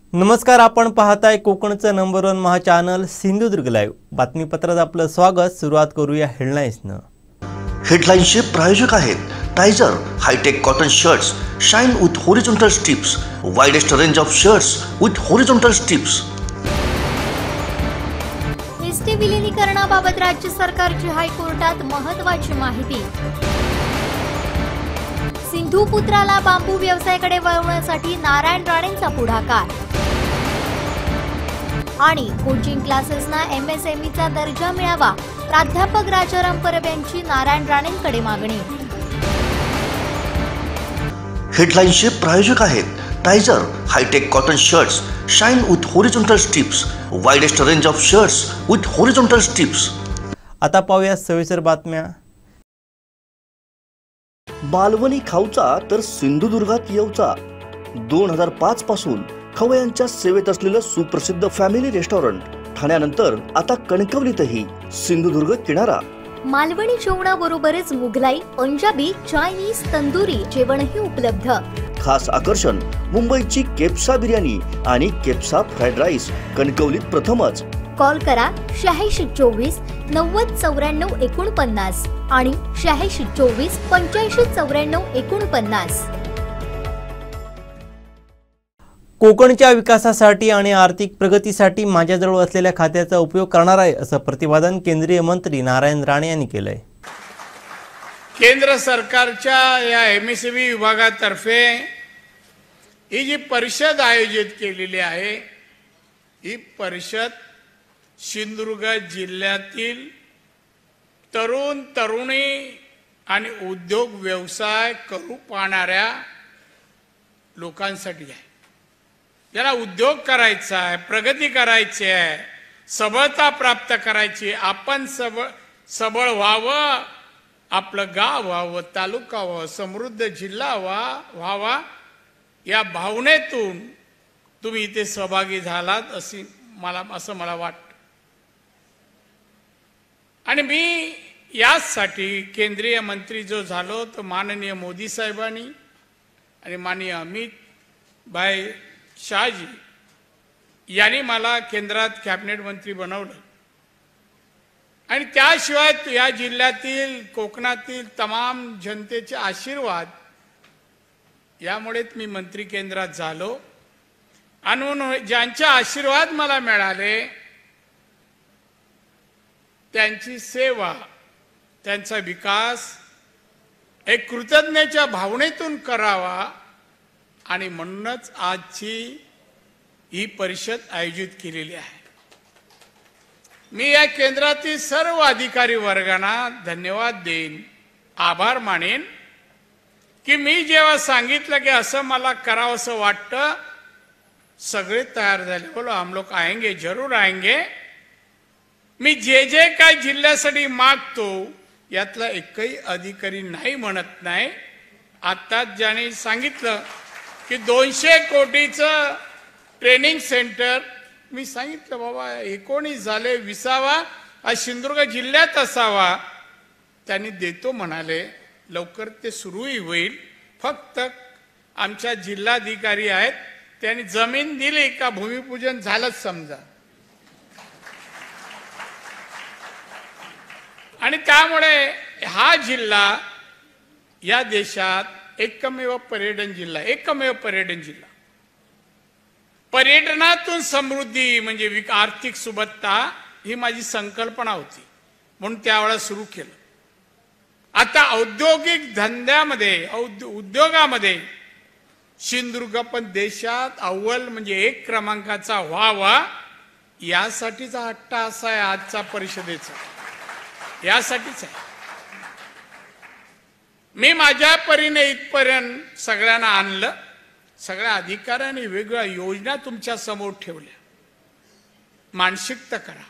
नमस्कार, आपण पाहताय कोकणचं number 1 Maha channel Sindhudurg live बातमीपत्रात आपलं स्वागत। सुरुवात करूया हेडलाईन्सनं। हेडलाईन्सचे प्रायोजक आहेत Tyzer hitech cotton shirts shine with horizontal strips, widest range of shirts with horizontal strips. S T विलीनीकरणाबाबत राज्य सरकारची हायकोर्टात महत्त्वाची माहिती। सिंधुपुत्राला बांबू व्यवसायाकडे वळवण्यासाठी नारायण राणेंचा पुढाकार आणि कोचिंग क्लासेसना MSMEचा दर्जा मिळावा, प्राध्यापक राजाराम परब यांची नारायण राणेंकडे मागणी। हेडलाईन्सचे प्रायोजक आहेत Tyzer hitech cotton shirts shine with horizontal strips, widest range of shirts with horizontal stripes. आता पाहूया सविस्तर बातम्या। मालवणी खाऊचा तर सिंधुदुर्गात येऊचा। 2005 पासून खवय्यांच्या सेवेत असलेलं सुप्रसिद्ध फॅमिली रेस्टॉरंट ठाण्यानंतर आता कणकवलीतही सिंधुदुर्ग किनारा। मालवणी जेवणाबरोबरच मुघलाई, पंजाबी, चायनीज, तंदुरी जेवणही उपलब्ध। खास आकर्षण मुंबईची केप्सा बिर्याणी आणि केप्सा फ्राईड राईस कणकवलीत प्रथमच। कॉल करा 8624 90 94 49 आणि 8624 85 94 49। कोकणच्या विकासासाठी आणि आर्थिक प्रगतीसाठी माझ्याजवळ असलेल्या खात्याचा उपयोग करणार आहे, असं प्रतिपादन केंद्रीय मंत्री नारायण राणे यांनी केलंय। केंद्र सरकारच्या या MSME विभागातर्फे ही जी परिषद आयोजित केलेली आहे, ही परिषद सिंधुदुर्ग जिल्ह्यातील तरुण तरुणी आणि उद्योग व्यवसाय करू पाहणाऱ्या लोकांसाठी आहे। ज्याला उद्योग करायचा आहे, प्रगती करायची आहे, सबळता प्राप्त करायची, आपण सबळ व्हावं, आपलं गाव व्हावं, तालुका व्हावं, समृद्ध जिल्हा व्हावा, या भावनेतून तुम्ही इथे सहभागी झालात असं मला वाटतं। आणि मी यासाठी केंद्रीय मंत्री जो झालो तो माननीय मोदी साहेबांनी आणि माननीय अमित भाई शाहजी यांनी मला केंद्रात कॅबिनेट मंत्री बनवलं। आणि त्याशिवाय या जिल्ह्यातील कोकणातील तमाम जनतेचे आशीर्वाद यामुळेच मी मंत्री केंद्रात झालो। आणि ज्यांचे आशीर्वाद मला मिळाले त्यांची सेवा, त्यांचा विकास एक कृतज्ञतेच्या भावनेतून करावा, आणि म्हणूनच आजची ही परिषद आयोजित केलेली आहे। मी या केंद्रातील सर्व अधिकारी वर्गांना धन्यवाद देईन, आभार मानेन की मी जेव्हा सांगितलं की असं मला करावं असं वाटतं, सगळे तयार झाले, बोलो हम लोग आएंगे, जरूर आएंगे। मी जे काय जिल्ह्यासाठी मागतो यातला एकही अधिकारी नाही म्हणत नाही। आता ज्याने सांगितलं की 200 कोटीचं ट्रेनिंग सेंटर, मी सांगितलं बाबा 19 झाले, 20वा हा सिंधुदुर्ग जिल्ह्यात असावा, त्यांनी देतो म्हणाले, लवकर ते सुरूही होईल। फक्त आमच्या जिल्हाधिकारी आहेत, त्यांनी जमीन दिली का भूमिपूजन झालंच समजा। आणि त्यामुळे हा जिल्हा या देशात एकमेव पर्यटन जिल्हा, पर्यटनातून समृद्धी म्हणजे आर्थिक सुबत्ता ही माझी संकल्पना होती, म्हणून त्यावेळेला सुरू केलं। आता औद्योगिक धंद्यामध्ये उद्योगामध्ये सिंधुदुर्ग पण देशात अव्वल म्हणजे 1 क्रमांकाचा व्हावा, यासाठीचा हट्ट असा आहे आजचा परिषदेचा, यासाठीच आहे। मी माझ्या परीने इथपर्यंत सगळ्यांना आणलं, सगळ्या अधिकाऱ्यांनी वेगवेगळ्या योजना तुमच्या समोर ठेवल्या। मानसिकता करा,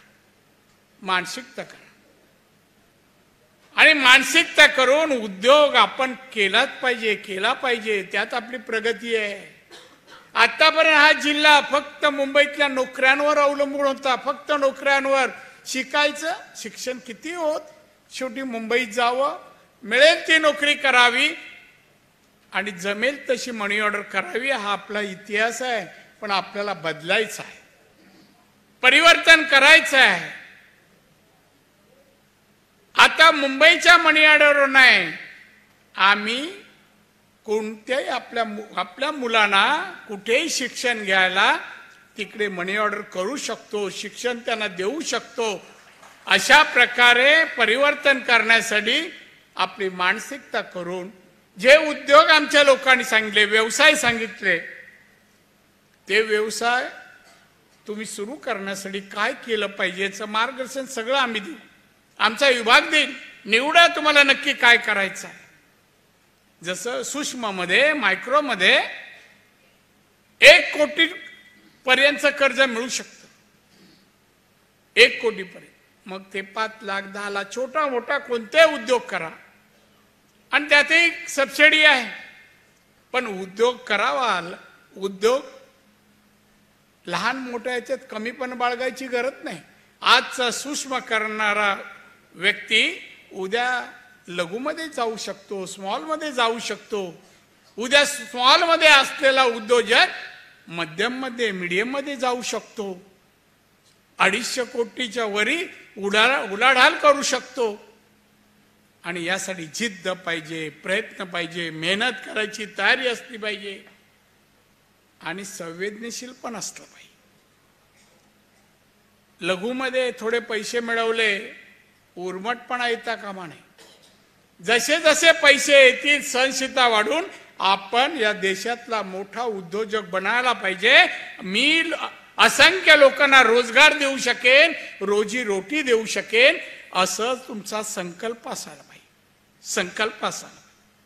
आणि मानसिकता करून उद्योग आपण केला पाहिजे, त्यात आपली प्रगती आहे। आतापर्यंत हा जिल्हा फक्त मुंबईतल्या नोकऱ्यांवर अवलंबून होता, फक्त नोकऱ्यांवर। शिकायचं, शिक्षण किती होत, शेवटी मुंबईत जावं, मिळेल ती नोकरी करावी आणि जमेल तशी मनी ऑर्डर करावी, हा आपला इतिहास आहे। पण आपल्याला बदलायचं आहे, परिवर्तन करायचं आहे. आता मुंबईच्या मनी ऑर्डरवर नाही, आम्ही कोणत्याही आपल्या मुलांना कुठेही शिक्षण घ्यायला तिकडे मनी ऑर्डर करू शकतो, शिक्षण त्यांना देऊ शकतो. अशा प्रकारे परिवर्तन करण्यासाठी आपली मानसिकता करून जे उद्योग आमच्या लोकांनी सांगितले, व्यवसाय सांगितले, ते व्यवसाय तुम्ही सुरू करण्यासाठी काय केलं पाहिजे याचं मार्गदर्शन सगळं आम्ही देऊ. आमचा विभाग देईल, निवडा तुम्हाला नक्की काय करायचं आहे. जसं सूक्ष्ममध्ये, मायक्रोमध्ये 1 कोटी पर्यंत कर्ज मिळू शकतं, 1 कोटी पर्यंत. मग ते 5 लाख 10 लाख छोटा मोठा कोणते उद्योग करा, आणि त्यातही सबसिडी आहे. पण उद्योग करावा, उद्योग लहान मोठ्या याच्यात कमी पण बाळगायची गरज नाही. आजचा सूक्ष्म करणारा व्यक्ती उद्या लघुमध्ये जाऊ शकतो, स्मॉलमध्ये जाऊ शकतो. उद्या स्मॉलमध्ये असलेला उद्योजक मध्यममध्ये, मीडियममध्ये जाऊ शकतो. 250 कोटीच्या वरी उलाढाल करू शकतो. आणि यासाठी जिद्द पाहिजे, प्रयत्न पाहिजे, मेहनत करायची तयारी असली पाहिजे, आणि संवेदनशील पण असलं पाहिजे. लघुमध्ये थोडे पैसे मिळवले, उर्मटपणा येता कामा नये. जसे जसे पैसे येतील, सहनशीलता वाढून आपण या देशातला मोठा उद्योजक बनायला पाहिजे. मी असंख्य लोकांना रोजगार देऊ शकेन, रोजी रोटी देऊ शकेन, असं तुमचा संकल्प असायला पाहिजे. संकल्प असायला.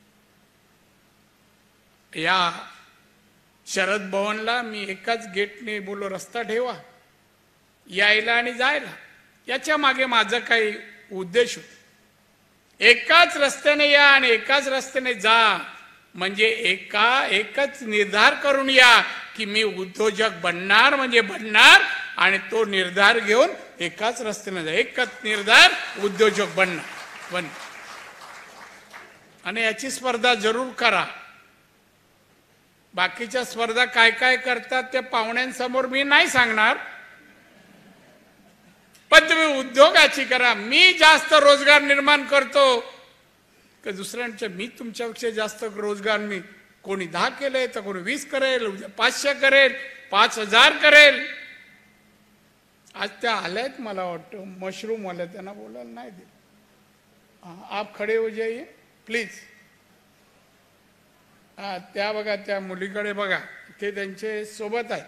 या शरद भवनला मी एकाच गेटने बोललो, रस्ता ठेवा यायला आणि जायला. याच्या मागे माझं काही उद्देश होता. एकाच रस्त्याने या आणि एकाच रस्त्याने जा, म्हणजे एकच निर्धार करून या की मी उद्योजक बनणार म्हणजे बनणार, आणि तो निर्धार घेऊन एकाच रस्त्याने जा. एकच निर्धार, उद्योजक बनणार. आणि याची स्पर्धा जरूर करा. बाकीच्या स्पर्धा काय काय करतात ते पाहुण्यांसमोर मी नाही सांगणार, पण तुम्ही उद्योगाची करा. मी जास्त रोजगार निर्माण करतो का दुसऱ्यांच्या, मी तुमच्यापेक्षा जास्त रोजगार, मी कोणी 10 केले तर कोणी 20 करेल, उद्या 500 करेल, 5000 करेल. आज त्या आल्यात, मला वाटतं मशरूम वाल्या, त्यांना बोलायला नाही दिलं. आप खडे हो जाइए प्लीज. त्या बघा, त्या मुलीकडे बघा, ते त्यांचे सोबत आहे.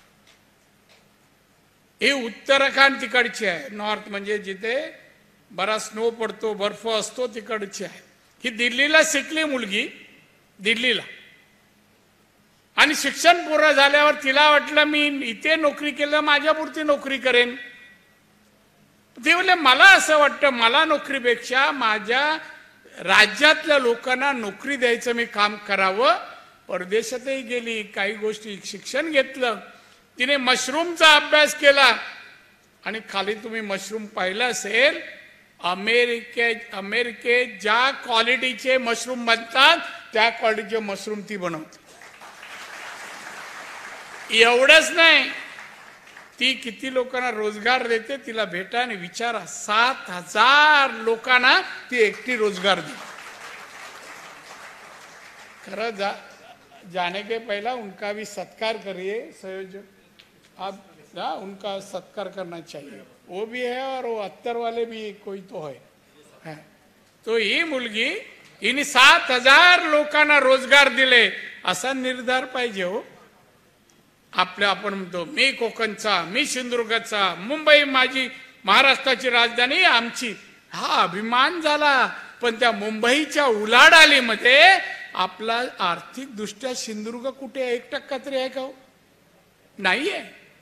ही उत्तराखंड तिकडची आहे, नॉर्थ, म्हणजे जिथे बरा स्नो पडतो, बर्फ असतो, तिकडची आहे. ही दिल्लीला शिकली मुलगी, दिल्लीला. आणि शिक्षण पूर्ण झाल्यावर तिला वाटलं मी इथे नोकरी केलं, माझ्यापुरती नोकरी करेन. ती म्हणले मला असं वाटतं, मला नोकरीपेक्षा माझ्या राज्यातल्या लोकांना नोकरी द्यायचं मी काम करावं. परदेशातही गेली, काही गोष्टी शिक्षण घेतलं. तिने मशरूमचा अभ्यास केला, आणि खाली तुम्ही मशरूम पाहिलं असेल, अमेरिकेत ज्या क्वालिटीचे मशरूम बनतात त्या क्वालिटीचे मशरूम ती बनवते. एवढंच नाही, ती किती लोकांना रोजगार देते तिला भेटा आणि विचारा. 7000 लोकांना ती एकटी रोजगार देते. खरं जाने के पहला उनका भी सत्कार करिए संयोजक, आप उनका सत्कार करना चाहिए. वो भी है और वो अत्तर वाले भी कोई तो है. तो ही मुलगी, हिने 7000 लोकांना रोजगार दिले, असा निर्धार पाहिजे हो आपल्या. आपण म्हणतो मी कोकणचा, मी सिंधुदुर्गचा, मुंबई माझी महाराष्ट्राची राजधानी आमची, हा अभिमान झाला. पण त्या मुंबईच्या उलाढालीमध्ये आपला आर्थिक दृष्ट्या सिंधुदुर्ग कुठे 1% तरी आहे का हो? नाहीये.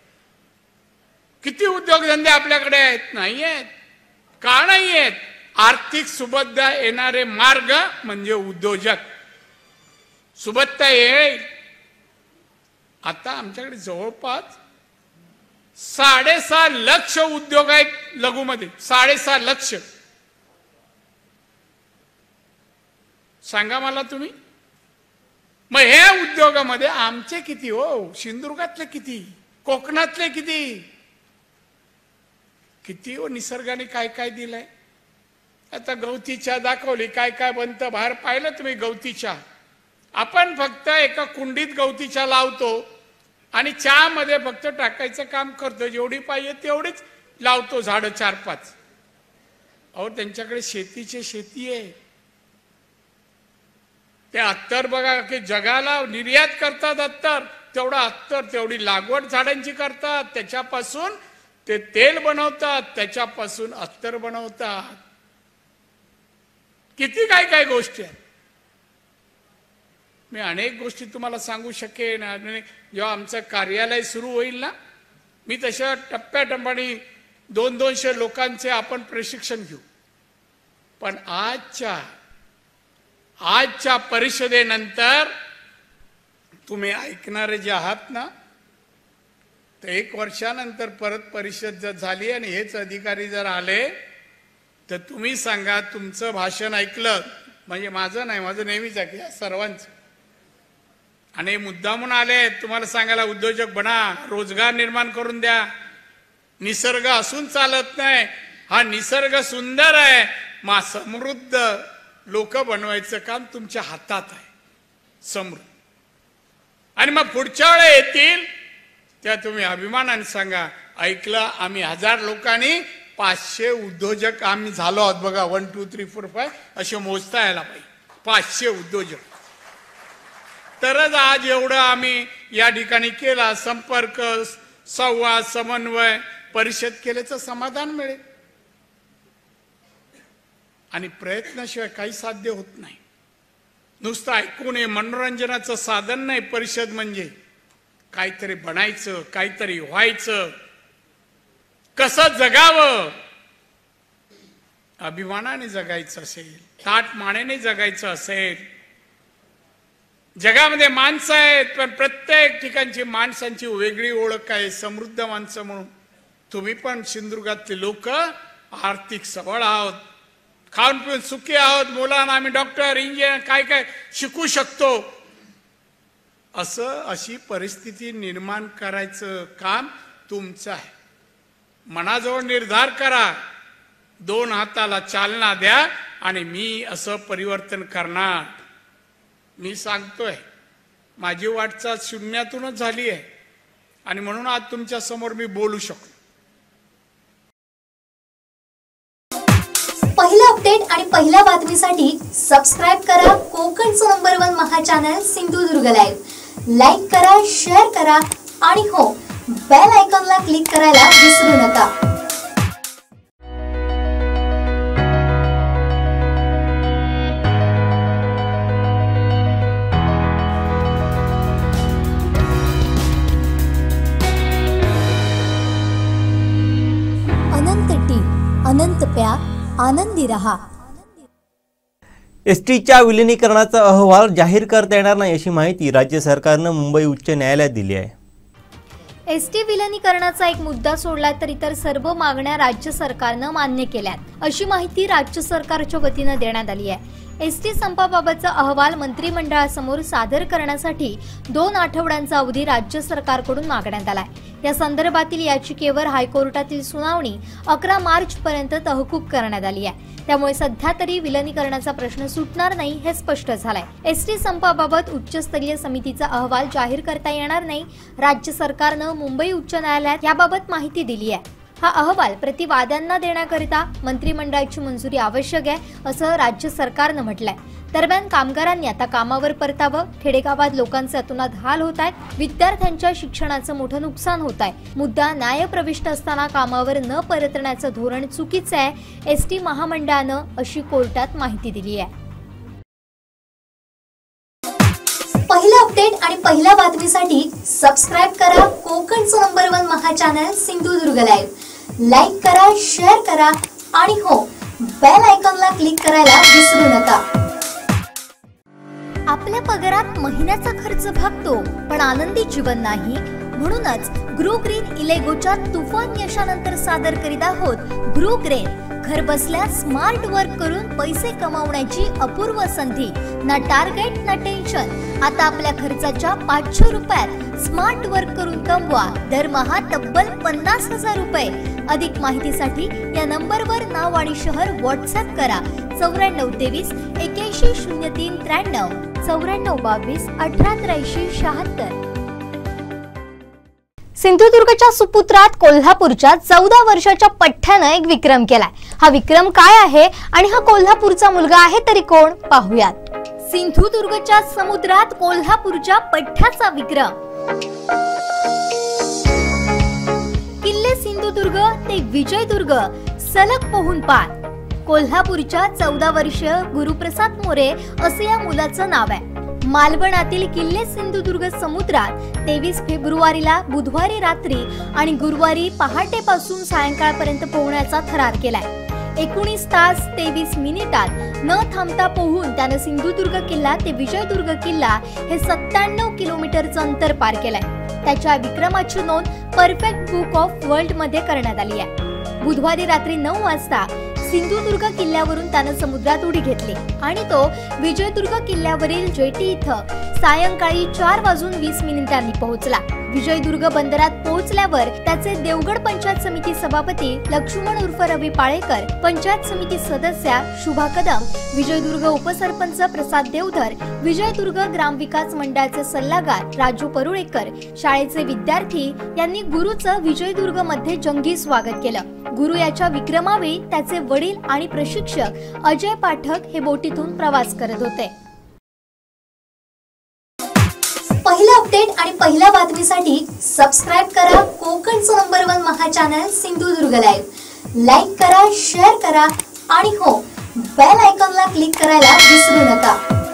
किती उद्योगधंदे आपल्याकडे आहेत? नाही आहेत. का नाही आहेत? आर्थिक सुबत्ता येणारे मार्ग म्हणजे उद्योजक. सुबत्ता येईल. आता आमच्याकडे जवळपास 6.5 लाख उद्योग आहेत लघुमध्ये. 6.5 लाख. सांगा मला तुम्ही, मग ह्या उद्योगामध्ये आमचे किती हो, सिंधुदुर्गातले किती, कोकणातले किती किती हो, निसर्गाने काय काय दिलंय. आता गवती चहा दाखवली, काय काय बनतं बाहेर पाहिलं तुम्ही गवती चहा. आपण फक्त एका कुंडीत गवती चहा लावतो आणि चहा मध्ये फक्त टाकायचं काम करतो, जेवढी पाहिजे तेवढीच लावतो झाडं 4-5. अहो त्यांच्याकडे शेतीची शेती आहे. ते अत्तर बघा की जगाला निर्यात करतात अत्तर, तेवढा अत्तर तेवढी लागवड झाडांची करतात, त्याच्यापासून ते तेल बनवतात, त्याच्यापासून अत्तर बनवतात. किती काय काय गोष्टी आहेत. मी अनेक गोष्टी तुम्हाला सांगू शकेन. जेव्हा आमचं कार्यालय सुरू होईल ना, मी तशा टप्प्याटप्प्याने 200-200 लोकांचे आपण प्रशिक्षण घेऊ. पण आजच्या परिषदेनंतर तुम्ही ऐकणारे जे आहात ना, तर 1 वर्षानंतर परत परिषद जर झाली आणि हेच अधिकारी जर आले तर तुम्ही सांगा तुमचं भाषण ऐकलं म्हणजे माझं नाही, माझं नेहमीच आहे सर्वांचं. आणि मुद्दामून आले तुम्हाला सांगायला उद्योजक बना, रोजगार निर्माण करून द्या. निसर्ग असून चालत नाही, हा निसर्ग सुंदर आहे, मा समृद्ध लोक बनवायचं काम तुमच्या हातात आहे, समृद्ध. आणि मग पुढच्या वेळेला येतील त्या तुम्ही अभिमानाने सांगा ऐकलं आम्ही 1000 लोकांनी 500 उद्योजक आम्ही झालो आहोत. बघा 1 2 3 4 5 असे मोजता यायला पाहिजे. 500 उद्योजक. तरच आज एवढं आम्ही या ठिकाणी केला, संपर्क, संवाद, समन्वय, परिषद केल्याचं समाधान मिळेल. आणि प्रयत्नाशिवाय काही साध्य होत नाही. नुसतं ऐकून हे मनोरंजनाचं साधन नाही. परिषद म्हणजे काहीतरी बनायचं, काहीतरी व्हायचं, कसं जगावं, अभिमानाने जगायचं असेल, ताटमानेने जगायचं असेल. जगामध्ये माणसं आहेत, पण प्रत्येक ठिकाणची माणसांची वेगळी ओळख आहे, समृद्ध माणसं म्हणून. तुम्ही पण सिंधुदुर्गातले लोक आर्थिक सबळ आहोत, खाऊन पिऊन सुखी आहोत. मुलांना आम्ही डॉक्टर, इंजिनियर काय काय शिकू शकतो, अशी परिस्थिती निर्माण करायचं काम तुमचं आहे. मनाजवळ निर्धार करा, 2 हाताला चालना द्या आणि मी असं परिवर्तन करणार. मी सांगतोय माझी वाटचाल शून्यातूनच झाली आहे आणि म्हणून आज तुमच्या समोर मी बोलू शकतो. पहिला अपडेट आणि पहिल्या बातमीसाठी सबस्क्राइब करा कोकणचं number 1 Maha channel Sindhudurg live. Like करा, शेअर करा आणि हो, बेल आयकॉनला क्लिक करायला विसरू नका. अनंत टी, अनंत प्यार, आनंदी रहा. एसटीच्या विलिनीकरणाचा अहवाल जाहीर करता येणार नाही अशी माहिती राज्य सरकारनं मुंबई उच्च न्यायालयात दिली आहे. एसटी विलिनीकरणाचा एक मुद्दा सोडला तर इतर सर्व मागण्या राज्य सरकारनं मान्य केल्यात अशी माहिती राज्य सरकारच्या वतीनं देण्यात आली आहे. एसटी संपाबाबतचा अहवाल मंत्रिमंडळासमोर सादर करण्यासाठी 2 आठवड्यांचा अवधी राज्य सरकारकडून मागण्यात आलाय. या संदर्भातील याचिकेवर हायकोर्टातील सुनावणी 11 मार्च पर्यंत तहकूब करण्यात आली आहे. त्यामुळे सध्या तरी विलिनीकरणाचा प्रश्न सुटणार नाही हे स्पष्ट झालंय. एसटी संपाबाबत उच्चस्तरीय समितीचा अहवाल जाहीर करता येणार नाही. राज्य सरकारनं मुंबई उच्च न्यायालयात याबाबत माहिती दिली आहे. हा अहवाल प्रतिवाद्यांना देण्याकरिता मंत्रिमंडळाची मंजुरी आवश्यक आहे असं राज्य सरकारनं म्हटलंय. दरम्यान कामगारांनी आता कामावर परतावं. खेडेगावात लोकांचे अतोनात हाल होत आहेत. विद्यार्थ्यांच्या शिक्षणाचं मोठं नुकसान होत आहे. मुद्दा न्यायप्रविष्ट असताना कामावर न परतण्याचं धोरण चुकीचं आहे. एसटी महामंडळानं अशी कोर्टात माहिती दिली आहे. पहिला अपडेट आणि पहिल्या बातमीसाठी सबस्क्राइब करा कोकणचं number 1 Maha channel Sindhudurg live. Like करा, शेअर करा आणि हो, बेल आयकॉनला क्लिक करायला विसरू नका. आपल्या पगारात महिन्याचा खर्च भागतो पण आनंदी जीवन नाही. म्हणूनच ग्रो ग्रीन इलेगोच्या तुफान यशानंतर सादर करीत आहोत ग्रो ग्रीन घर बसल्या स्मार्ट वर्क करून पैसे कमावण्याची अपूर्व संधी। ना टार्गेट ना टेन्शन। आता आपल्या खर्चाच्या 500 रुपयात स्मार्ट वर्क करून कमवा दरमहा तब्बल 50,000 रुपये। अधिक माहितीसाठी या नंबरवर नाव आणि शहर व्हॉट्सअप करा 9423 81 03 93 9422 1883 76। सिंधुदुर्गच्या सुपुत्रात कोल्हापूरच्या 14 वर्षाच्या पठ्ठ्याने एक विक्रम केलाय। हा विक्रम काय आहे आणि हा कोल्हापूरचा मुलगा आहे तरी कोण, पाहूयात। सिंधुदुर्गच्या समुद्रात कोल्हापूरच्या पठ्ठ्याचा विक्रम। किल्ले सिंधुदुर्ग ते विजयदुर्ग सलग पोहून पार। कोल्हापूरच्या 14 वर्षीय गुरुप्रसाद मोरे असे या मुलाचं नाव आहे। मालवणातील किल्ले सिंधुदुर्ग समुद्रात 23 फेब्रुवारीला बुधवारी रात्री आणि गुरुवारी पहाटेपासून सायंकाळपर्यंत पोहण्याचा थरार केलाय। 19 तास 23 मिनिटात न थांबता पोहून त्याने सिंधुदुर्ग किल्ला ते विजयदुर्ग किल्ला हे 97 किलोमीटरचं अंतर पार केलंय। त्याच्या विक्रमाची नोंद परफेक्ट बुक ऑफ वर्ल्ड मध्ये करण्यात आली आहे। बुधवारी रात्री 9 वाजता सिंधुदुर्ग किल्ल्यावरून त्याने समुद्रात उडी घेतली आणि तो विजयदुर्ग किल्ल्यावरील जेटी इथं सायंकाळी 4:20 पोहोचला। विजयदुर्ग बंदरात पोहोचल्यावर त्याचे देवगड पंचायत समिती सभापती लक्ष्मण उर्फ रवी पाळेकर, पंचायत समिती सदस्या शुभा कदम, विजयदुर्ग उपसरपंच प्रसाद देवधर, विजयदुर्ग ग्रामविकास मंडळाचे सल्लागार राजू परुळेकर, शाळेचे विद्यार्थी यांनी गुरुचं विजयदुर्ग मध्ये जंगी स्वागत केलं। गुरु याच्या विक्रमावेळी त्याचे वडील आणि प्रशिक्षक अजय पाठक हे बोटीतून प्रवास करत होते। पहिला अपडेट आणि पहिल्या बातमीसाठी सबस्क्राइब करा कोकणचं number 1 Maha channel Sindhudurg live. Like करा, शेअर करा आणि हो, बेल आयकॉनला क्लिक करायला विसरू नका।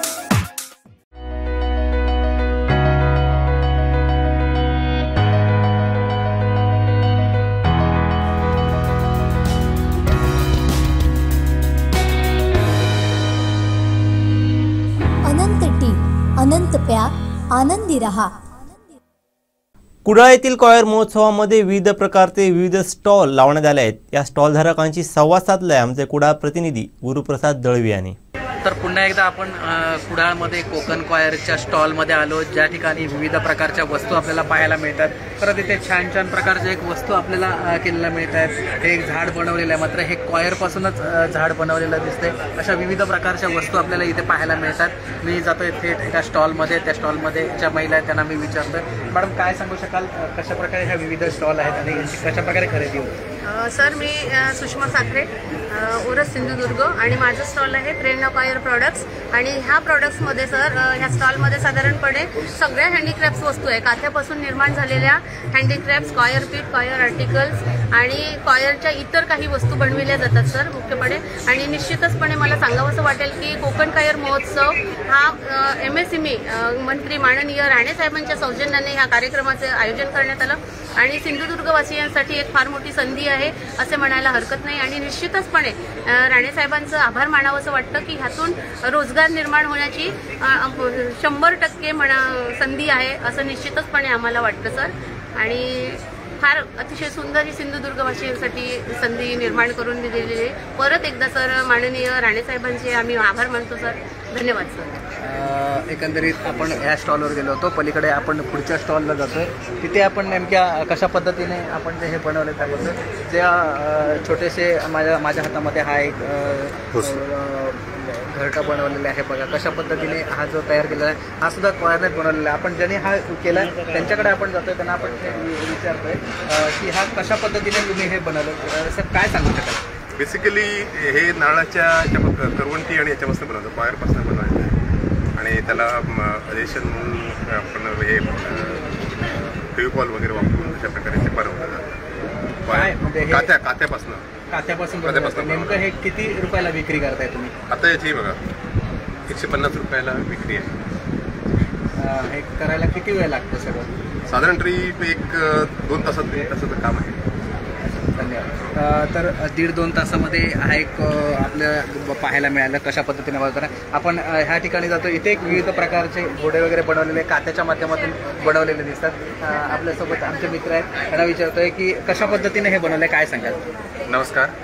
अनंत टी, अनंत प्यार, आनंदी रहा। कुडाळ येथील कॉयर महोत्सवामध्ये विविध प्रकारचे विविध स्टॉल लावण्यात आले आहेत। या स्टॉल धारकांशी संवाद साधलाय आमचे कुडाळ प्रतिनिधी गुरुप्रसाद दळवी यांनी। तर पुन्हा एकदा आपण कुडाळमध्ये कोकण कॉयरच्या स्टॉलमध्ये आलो, ज्या ठिकाणी विविध प्रकारच्या वस्तू आपल्याला पाहायला मिळतात। परत इथे छान छान प्रकारच्या एक वस्तू आपल्याला केलेल्या मिळतात। हे एक झाड बनवलेलं आहे, मात्र हे कॉयरपासूनच झाड बनवलेलं दिसतंय। अशा विविध प्रकारच्या वस्तू आपल्याला इथे पाहायला मिळतात। मी जातोय थेट एका स्टॉलमध्ये, त्या स्टॉलमध्ये ज्या महिला आहेत त्यांना मी विचारतोय, मॅडम काय सांगू शकाल कशा प्रकारे ह्या विविध स्टॉल आहेत आणि कशा प्रकारे खरेदी होते? सर, मी सुषमा साखरे, उरस सिंधुदुर्ग, आणि माझं स्टॉल आहे प्रेरणा कॉयर प्रोडक्ट्स। आणि ह्या प्रोडक्ट्समध्ये सर, ह्या स्टॉलमध्ये साधारणपणे सगळ्या हँडीक्राफ्ट्स वस्तू आहे। काथ्यापासून निर्माण झालेल्या handicrafts, coir pith, coir articles आणि कॉयरच्या इतर काही वस्तू बनविल्या जातात सर मुख्यपणे। आणि निश्चितचपणे मला सांगावंसं वाटेल की कोकण कॉयर महोत्सव हा MSME मंत्री माननीय राणे साहेबांच्या सौजन्याने ह्या कार्यक्रमाचे आयोजन करण्यात आलं आणि सिंधुदुर्गवासियांसाठी एक फार मोठी संधी आहे असे म्हणायला हरकत नाही। आणि निश्चितचपणे राणे साहेबांचं आभार मानावंसं वाटतं की ह्यातून रोजगार निर्माण होण्याची 100% संधी आहे असं निश्चितचपणे आम्हाला वाटतं सर। आणि फार अतिशय सुंदर ही सिंधुदुर्गवासियांसाठी संधी निर्माण करून दिलेली आहे। परत एकदा सर माननीय राणे साहेबांचे आम्ही आभार मानतो सर। धन्यवाद सर। एकंदरीत आपण या स्टॉलवर गेलो होतो, पलीकडे आपण पुढच्या स्टॉलला जातोय। तिथे आपण नेमक्या कशा पद्धतीने आपण जे हे बनवले त्याबद्दल, जे छोटेसे माझ्या हातामध्ये हा एक घरटा बनवलेला आहे बघा, कशा पद्धतीने हा जो तयार केलेला आहे हा सुद्धा कॉयरनेच बनवलेला आहे। आपण ज्यांनी हा केला त्यांच्याकडे आपण जातोय, त्यांना आपण विचारतोय की हा कशा पद्धतीने तुम्ही हे बनवलं, सर काय सांगू शकाल? बेसिकली हे नारळाच्या करवंटी आणि याच्यापासून बनवतो, कॉयरपासून बनवायचं आहे आणि त्याला रेशन आपण हे फेविकॉल वगैरे वापरून अशा प्रकारे ते बनवलं जातं। काथ्यापासून नेमकं हे किती रुपयाला विक्री करताय तुम्ही? आता याची बघा 150 रुपयाला विक्री आहे। हे करायला किती वेळ लागतो सगळं? साधारण तरी एक 2 तासाचं काम आहे। धन्यवाद। तर 1.5-2 तासामध्ये हा एक आपल्याला पाहायला मिळालं कशा पद्धतीने बनवताना। आपण ह्या ठिकाणी जातो, इथे एक विविध प्रकारचे घोडे वगैरे बनवलेले काथ्याच्या माध्यमातून बनवलेले दिसतात। आपल्यासोबत आमचे मित्र आहेत, त्यांना विचारतोय की कशा पद्धतीने हे बनवलंय, काय सांगाल? नमस्कार,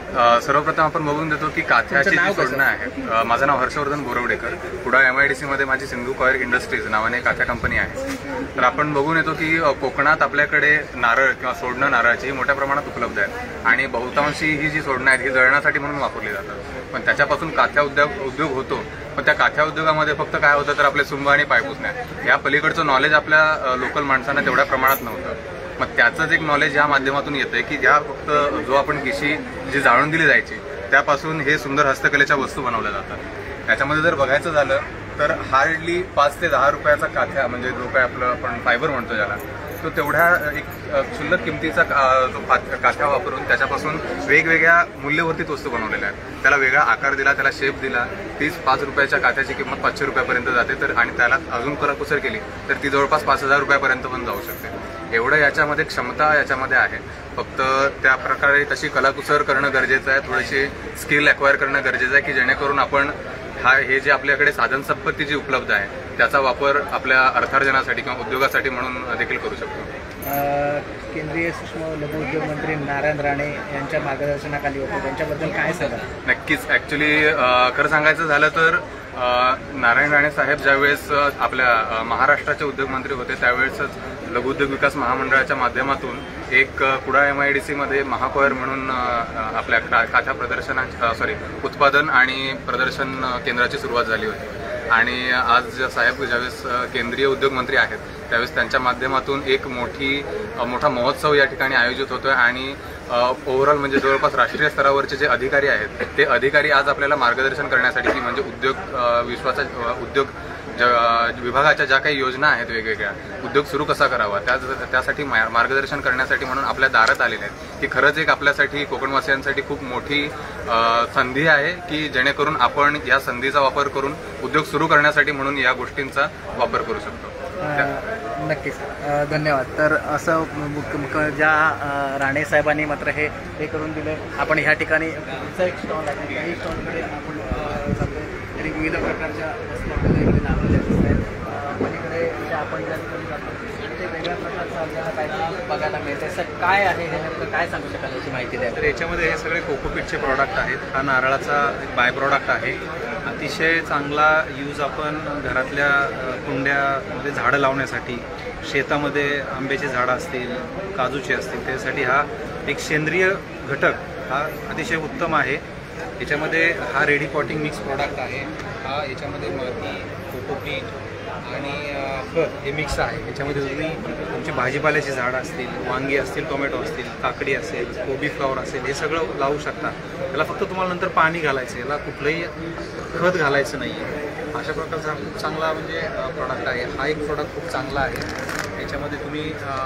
सर्वप्रथम आपण बघून देतो की काथ्याची जी सोडणं आहे. माझं नाव हर्षवर्धन बोरवडेकर. कुडाळ MIDC मध्ये माझी सिंधू कॉयर इंडस्ट्रीज नावाने काथ्या कंपनी आहे. तर आपण बघून येतो की कोकणात आपल्याकडे नारळ किंवा सोडणं नारळाची मोठ्या प्रमाणात उपलब्ध आहे आणि बहुतांशी ही जी सोडणं आहेत ही जळण्यासाठी म्हणून वापरली जातात. पण त्याच्यापासून काथ्या उद्योग होतो. पण त्या काथ्या उद्योगामध्ये फक्त काय होतं तर आपले सुंब आणि पायपुसण्या या पलीकडचं नॉलेज आपल्या लोकल माणसांना तेवढ्या प्रमाणात नव्हतं. मग त्याचंच एक नॉलेज या माध्यमातून येतंय की ज्या फक्त जो आपण किशी जी जाळून दिली जायची त्यापासून हे सुंदर हस्तकलेच्या वस्तू बनवल्या जातात. त्याच्यामध्ये जर बघायचं झालं तर हार्डली 5 ते 10 रुपयाचा काथ्या म्हणजे जो काय आपलं आपण फायबर म्हणतो ज्याला तो तेवढ्या एक क्षुल्लक किमतीचा काथ्या वापरून त्याच्यापासून वेगवेगळ्या मूल्यवर्धित वस्तू बनवलेल्या आहेत. त्याला वेगळा आकार दिला, त्याला शेप दिला. 5 रुपयाच्या काथ्याची किंमत 500 रुपयापर्यंत जाते. तर आणि त्याला अजून कलाकुसर केली तर ती जवळपास 5000 रुपयापर्यंत पण जाऊ शकते. एवढं याच्यामध्ये क्षमता याच्यामध्ये आहे. फक्त त्या प्रकारे तशी कलाकुसर करणं गरजेचं आहे. थोडीशी स्किल अक्वायर करणं गरजेचं आहे की जेणेकरून आपण हे जे आपल्याकडे साधन संपत्ती जी उपलब्ध आहे त्याचा वापर आपल्या अर्थार्जनासाठी किंवा उद्योगासाठी म्हणून देखील करू शकतो. केंद्रीय सूक्ष्म लघु उद्योग मंत्री नारायण राणे यांच्या मार्गदर्शनाखाली होते, त्यांच्याबद्दल काय सांगा? नक्कीच. ॲक्च्युली खरं सांगायचं झालं तर नारायण राणे साहेब ज्यावेळेस आपल्या महाराष्ट्राचे उद्योगमंत्री होते त्यावेळेसच लघु उद्योग विकास महामंडळाच्या माध्यमातून एक कुडाळ MIDC मध्ये महाकॉयर म्हणून आपल्या काथ्या उत्पादन आणि प्रदर्शन केंद्राची सुरुवात झाली होती. आणि आज साहेब ज्यावेळेस केंद्रीय उद्योग मंत्री आहेत त्यावेळेस त्यांच्या माध्यमातून एक मोठा महोत्सव या ठिकाणी आयोजित होतोय आणि ओव्हरऑल म्हणजे जवळपास राष्ट्रीय स्तरावरचे जे अधिकारी आहेत ते अधिकारी आज आपल्याला मार्गदर्शन करण्यासाठी की म्हणजे उद्योग विभागाच्या ज्या काही योजना आहेत वेगवेगळ्या उद्योग सुरू कसा करावा त्यासाठी मार्गदर्शन करण्यासाठी म्हणून आपल्या दारात आलेले आहेत. ही खरंच एक आपल्यासाठी कोकणवासियांसाठी खूप मोठी संधी आहे की जेणेकरून आपण या संधीचा वापर करून उद्योग सुरू करण्यासाठी म्हणून या गोष्टींचा वापर करू शकतो. नक्कीच, धन्यवाद. तर असं ज्या राणे साहेबांनी मात्र हे करून दिले. आपण ह्या ठिकाणी एक स्टॉल आहे, काही स्टॉलमध्ये आपण तरी विविध प्रकारच्या वस्तू आपल्याला इकडे लावलेल्या दिसत आहेत. पलीकडे आपण ज्या ठिकाणी जातो ते वेगळ्या प्रकारचं आपल्याला काही बघायला मिळते. सर काय आहे हे नेमकं काय सांगू शकाल याची माहिती द्या. तर याच्यामध्ये हे सगळे कोकोपीटचे प्रॉडक्ट आहेत. हा नारळाचा एक बाय प्रॉडक्ट आहे. अतिशय चांगला यूज आपण घरातल्या कुंड्यामध्ये झाडं लावण्यासाठी, शेतामध्ये आंब्याची झाडं असतील, काजूची असतील त्यासाठी हा एक सेंद्रिय घटक हा अतिशय उत्तम आहे. याच्यामध्ये हा रेडी पॉटिंग मिक्स प्रॉडक्ट आहे. हा याच्यामध्ये माती, कोकोपीट आणि खत हे मिक्स आहे. याच्यामध्ये तुम्ही तुमची भाजीपाल्याची झाडं असतील, वांगी असतील, टोमॅटो असतील, काकडी असेल, कोबी फ्लॉवर असेल हे सगळं लावू शकता. त्याला फक्त तुम्हाला नंतर पाणी घालायचं, याला कुठलंही खत घालायचं नाही आहे. अशा प्रकारचा खूप चांगला म्हणजे प्रॉडक्ट आहे. हा एक प्रॉडक्ट खूप चांगला आहे. याच्यामध्ये तुम्ही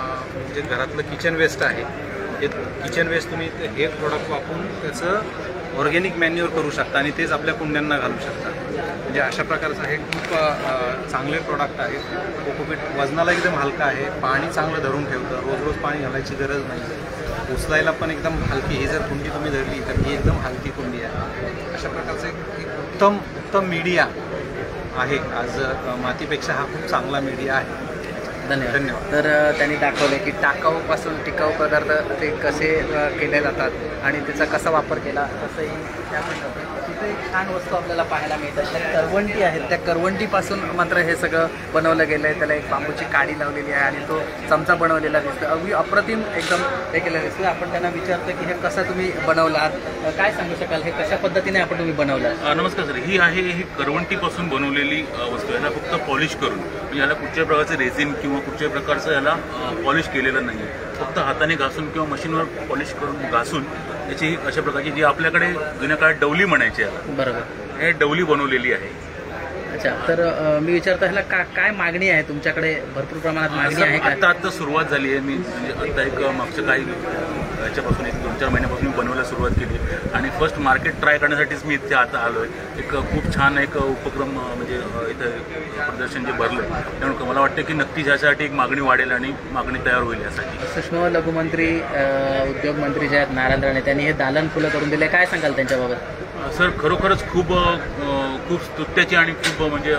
जे घरातलं किचन वेस्ट आहे हे किचन वेस्ट तुम्ही हे प्रॉडक्ट वापरून त्याचं ऑर्गॅनिक मॅन्युअर करू शकता आणि तेच आपल्या कुंड्यांना घालू शकता. म्हणजे अशा प्रकारचं हे खूप चांगले प्रॉडक्ट आहे. कोकोपीट वजनाला एकदम हलका आहे, पाणी चांगलं धरून ठेवतं, रोज रोज पाणी घालायची गरज नाही. उचलायला पण एकदम हलकी. ही जर कुंडी तुम्ही धरली तर ही एकदम हलकी कुंडी आहे. अशा प्रकारचं एक उत्तम मीडिया आहे. आज मातीपेक्षा हा खूप चांगला मीडिया आहे. धन्यवाद. तर त्यांनी दाखवले की टाकाऊपासून टिकाऊ पदार्थ ते कसे केले जातात आणि त्याचा कसा वापर केला तसंही त्यामध्ये तिथे एक छान वस्तू आपल्याला पाहायला मिळतात. त्या करवंटी आहेत, त्या करवंटीपासून मात्र हे सगळं बनवलं गेलं आहे. त्याला एक बांबूची काडी लावलेली आहे आणि तो चमचा बनवलेला दिसतो. अगदी अप्रतिम एकदम हे केलेलं दिसतं. आपण त्यांना विचारतो की हे कसं तुम्ही बनवलात, काय सांगू शकाल, हे कशा पद्धतीने आपण तुम्ही बनवलं? नमस्कार सर. ही करवंटीपासून बनवलेली वस्तू आहे. याला फक्त पॉलिश करून म्हणजे याला कुठच्याही प्रकारचं रेझिन किंवा कुठच्याही प्रकारचं याला पॉलिश केलेलं नाही आहे. फक्त हाताने घासून किंवा मशीनवर पॉलिश करून घासून याची अशा प्रकारची जी आपल्याकडे जुन्या काळात डवली म्हणायची याला, बरोबर, हे डवली बनवलेली आहे. अच्छा. तर मी विचारतो ह्याला काय मागणी आहे तुमच्याकडे? भरपूर प्रमाणात मागणी आहे का? आता सुरुवात झाली आहे. मी म्हणजे आता एक मागच्या काही याच्यापासून 1-2-4 महिन्यापासून मी बनवायला सुरुवात केली आणि फर्स्ट मार्केट ट्राय करण्यासाठीच मी इथे आता आलो आहे. एक खूप छान एक उपक्रम म्हणजे इथं प्रदर्शन जे भरलं त्यामुळे मला वाटतं की नक्कीच यासाठी एक मागणी वाढेल आणि मागणी तयार होईल. यासाठी सूक्ष्म लघुमंत्री उद्योग मंत्री जे आहेत नारायण राणे त्यांनी हे दालन फुलं करून दिले, काय सांगाल त्यांच्याबाबत? सर खरोखरच खूप स्तुत्याची आणि खूप म्हणजे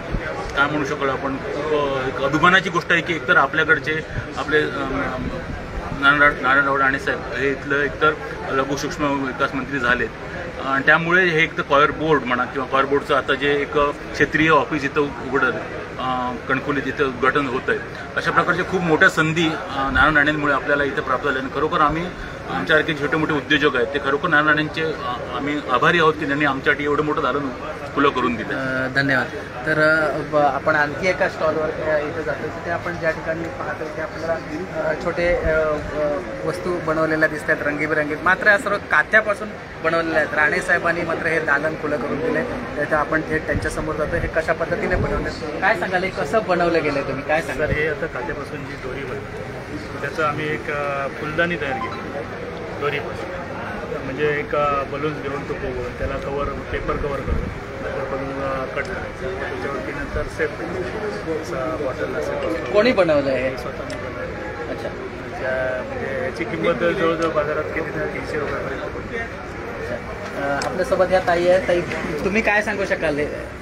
काय म्हणू शकतो आपण, खूप एक अभिमानाची गोष्ट आहे की एकतर आपल्याकडचे आपले नारायणराव राणे साहेब हे इथलं एकतर लघु सूक्ष्म विकास मंत्री झालेत आणि त्यामुळे हे एक तर कॉयर बोर्ड म्हणा किंवा कॉयर बोर्डचं आता जे एक क्षेत्रीय ऑफिस इथं उघडलं कणकवलीत इथं उद्घाटन होत आहे, अशा प्रकारच्या खूप मोठ्या संधी नारायण राणेंमुळे आपल्याला इथं प्राप्त झाल्या. आणि खरोखर आम्ही आमच्यासारखे छोटे मोठे उद्योजक आहेत ते खरोखर नारायण राणेंचे आम्ही आभारी आहोत की त्यांनी आमच्यासाठी एवढं मोठं दालन खुलं करून दिलं. धन्यवाद. तर आपण आणखी एका स्टॉलवर इथे जातो तिथे आपण ज्या ठिकाणी पाहतो की आपल्याला छोटे वस्तू बनवलेल्या दिसतात रंगीबेरंगी, मात्र या सर्व काथ्यापासून बनवलेल्या आहेत. राणे साहेबांनी मात्र हे दालन खुलं करून दिले. तर आपण थेट त्यांच्यासमोर जातो. हे कशा पद्धतीने बनवलं काय सांगाल, हे कसं बनवलं गेलं तुम्ही काय सांगाल? हे आता काथ्यापासून जी दोरी बनते त्याचं आम्ही एक फुलदाणी तयार केली दोरीपासून, म्हणजे एक बलून्स घेऊन तो पोगून त्याला पेपर कवर करून कट करायचं, त्याच्यावरती नंतर सेफ बॉटलला सेफ. कोणी बनवलं आहे? स्वतः बनवलं. अच्छा. म्हणजे याची किंमत जवळजवळ बाजारात किती 300 रुपयापर्यंत. आपल्यासोबत या ताई आहे. ताई तुम्ही काय सांगू शकाल?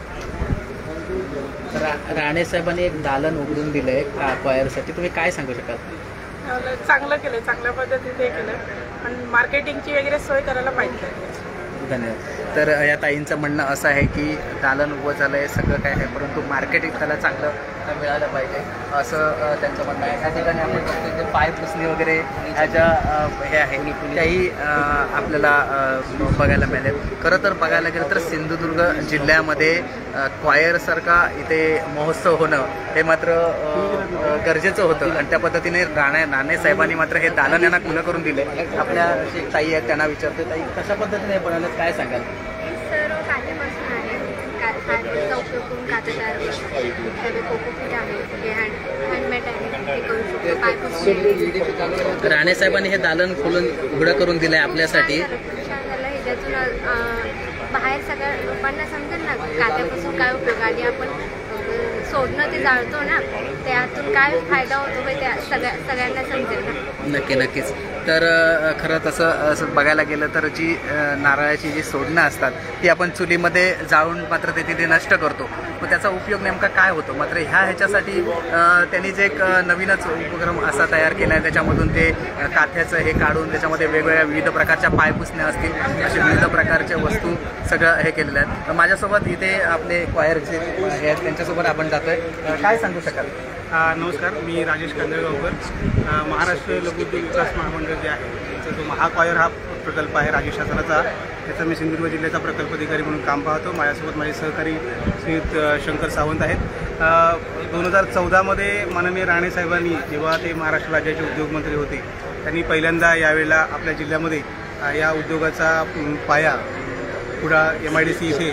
राणे साहेबांनी एक दालन उघडून दिलं आहे कॉयरसाठी, तुम्ही काय सांगू शकाल? चांगलं केलं, चांगल्या पद्धतीने केलं आणि मार्केटिंगची वगैरे सोय करायला पाहिजे. धन्यवाद. तर या ताईंचं म्हणणं असं आहे की दालन उभं झालं आहे सगळं काय आहे, परंतु मार्केटिंग त्याला चांगलं मिळालं पाहिजे असं त्यांचं म्हणणं आहे. या ठिकाणी आपण बघतो जे पाय पुसणी वगैरे ह्या ज्या हे आहे त्याही आपल्याला बघायला मिळेल. खरं तर बघायला गेलं तर सिंधुदुर्ग जिल्ह्यामध्ये क्वायरसारखा इथे महोत्सव होणं हे मात्र गरजेचं होतं आणि त्या पद्धतीने राणे साहेबांनी मात्र हे दालन यांना खुलं करून दिले. आपल्या जे ताई आहेत त्यांना विचारतो, ताई कशा पद्धतीने हे बनवलं काय सांगाल? सर्व काथ्यापासून आहे, हातचा उपयोग करून काथा तयार करतो, कोकोपीट आहे, हे हँडमेड आहे, ते करू शकतो. पायपुसणी राणे साहेबांनी हे दालन खोलून उघडं करून दिलं आहे आपल्यासाठी. छान झालं. ह्याच्यातून बाहेर सगळ्या लोकांना समजेल ना काथ्यापासून काय उपयोग आणि आपण सोडणं ते जाळतो ना, त्यातून काय फायदा होतो ते सगळ्यांना समजेल ना. नक्कीच. तर खरं तसं बघायला गेलं तर जी नारळाची जी सोडणं असतात ती आपण चुलीमध्ये जाळून मात्र ते तिथे नष्ट करतो, मग त्याचा उपयोग नेमका काय होतो? मात्र ह्याच्यासाठी त्यांनी जे एक नवीनच उपक्रम असा तयार केला आहे, त्याच्यामधून ते काथ्याचं हे काढून त्याच्यामध्ये वेगवेगळ्या विविध प्रकारच्या पायपुसण्या असतील अशा विविध प्रकारच्या वस्तू सगळं हे केलेलं आहे. माझ्यासोबत इथे आपले क्वायरचे हे आहेत त्यांच्यासोबत आपण जातोय. काय सांगू शकाल? नमस्कार, मी राजेश कंदळगावकर. महाराष्ट्र लघुउद्योग विकास महामंडळ जे आहे त्याचा जो महाक्वायर हा प्रकल्प आहे राज्य शासनाचा, त्याचा मी सिंधुदुर्ग जिल्ह्याचा प्रकल्प अधिकारी म्हणून काम पाहतो. माझ्यासोबत माझे सहकारी श्रीयुत शंकर सावंत आहेत. 2014मध्ये माननीय राणे साहेबांनी जेव्हा ते महाराष्ट्र राज्याचे उद्योगमंत्री होते त्यांनी पहिल्यांदा यावेळेला आपल्या जिल्ह्यामध्ये या उद्योगाचा पाया पुढा MIDC इथे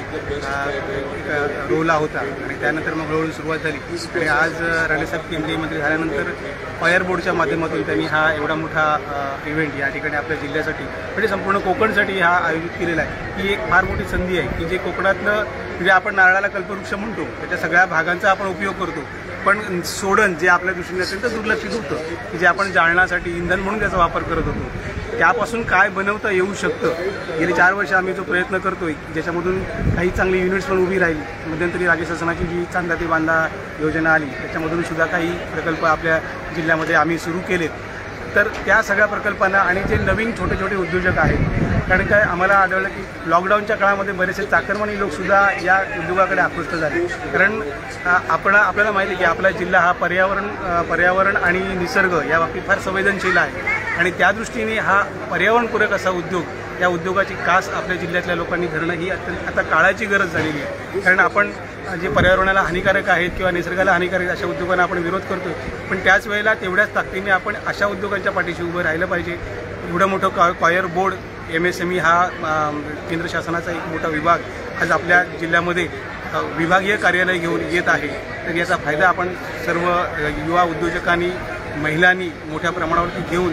रोवला होता आणि त्यानंतर मग हळूहळू सुरुवात झाली. आणि आज राणेसाहेब केंद्रीय मंत्री झाल्यानंतर फायर बोर्डच्या माध्यमातून त्यांनी हा एवढा मोठा इव्हेंट या ठिकाणी आपल्या जिल्ह्यासाठी म्हणजे संपूर्ण कोकणसाठी हा आयोजित केलेला आहे. ही एक फार मोठी संधी आहे की जे कोकणातलं म्हणजे आपण नारळाला कल्पवृक्ष म्हणतो त्याच्या सगळ्या भागांचा आपण उपयोग करतो, पण सोडण जे आपल्या दृष्टीने अत्यंत दुर्लक्षित होतं की जे आपण जाळण्यासाठी इंधन म्हणून त्याचा वापर करत होतो, त्यापासून काय बनवता येऊ शकतं. गेली 4 वर्ष आम्ही जो प्रयत्न करतोय ज्याच्यामधून काही चांगली युनिट्स पण उभी राहिली. मध्यंतरी राज्य शासनाची जी चांदा ते बांधा योजना आली त्याच्यामधून सुद्धा काही प्रकल्प आपल्या जिल्ह्यामध्ये आम्ही सुरू केलेत. तर त्या सगळ्या प्रकल्पांना आणि जे नवीन छोटे छोटे उद्योजक आहेत, कारण काय आम्हाला आढळलं की लॉकडाऊनच्या काळामध्ये बरेचसे चाकरमानी लोकसुद्धा या उद्योगाकडे आकृष्ट झाले. कारण आपल्याला माहिती आहे की आपला जिल्हा हा पर्यावरण आणि निसर्ग या बाबतीत फार संवेदनशील आहे आणि त्या दृष्टीने हा पर्यावरणपूरक असा उद्योग या उद्योगाची कास आपल्या जिल्ह्यातल्या लोकांनी धरणं ही आता काळाची गरज झालेली आहे. कारण आपण जे पर्यावरणाला हानिकारक आहेत किंवा निसर्गाला हानिकारक अशा उद्योगांना आपण विरोध करतो, पण त्याच वेळेला तेवढ्याच ताकदीने आपण अशा उद्योगांच्या पाठीशी उभं राहिलं पाहिजे. एवढं मोठं क्वायर बोर्ड MSME हा केंद्र शासनाचा एक मोठा विभाग आज आपल्या जिल्ह्यामध्ये विभागीय कार्यालय घेऊन येत आहे. तर याचा फायदा आपण सर्व युवा उद्योजकांनी महिलांनी मोठ्या प्रमाणावरती घेऊन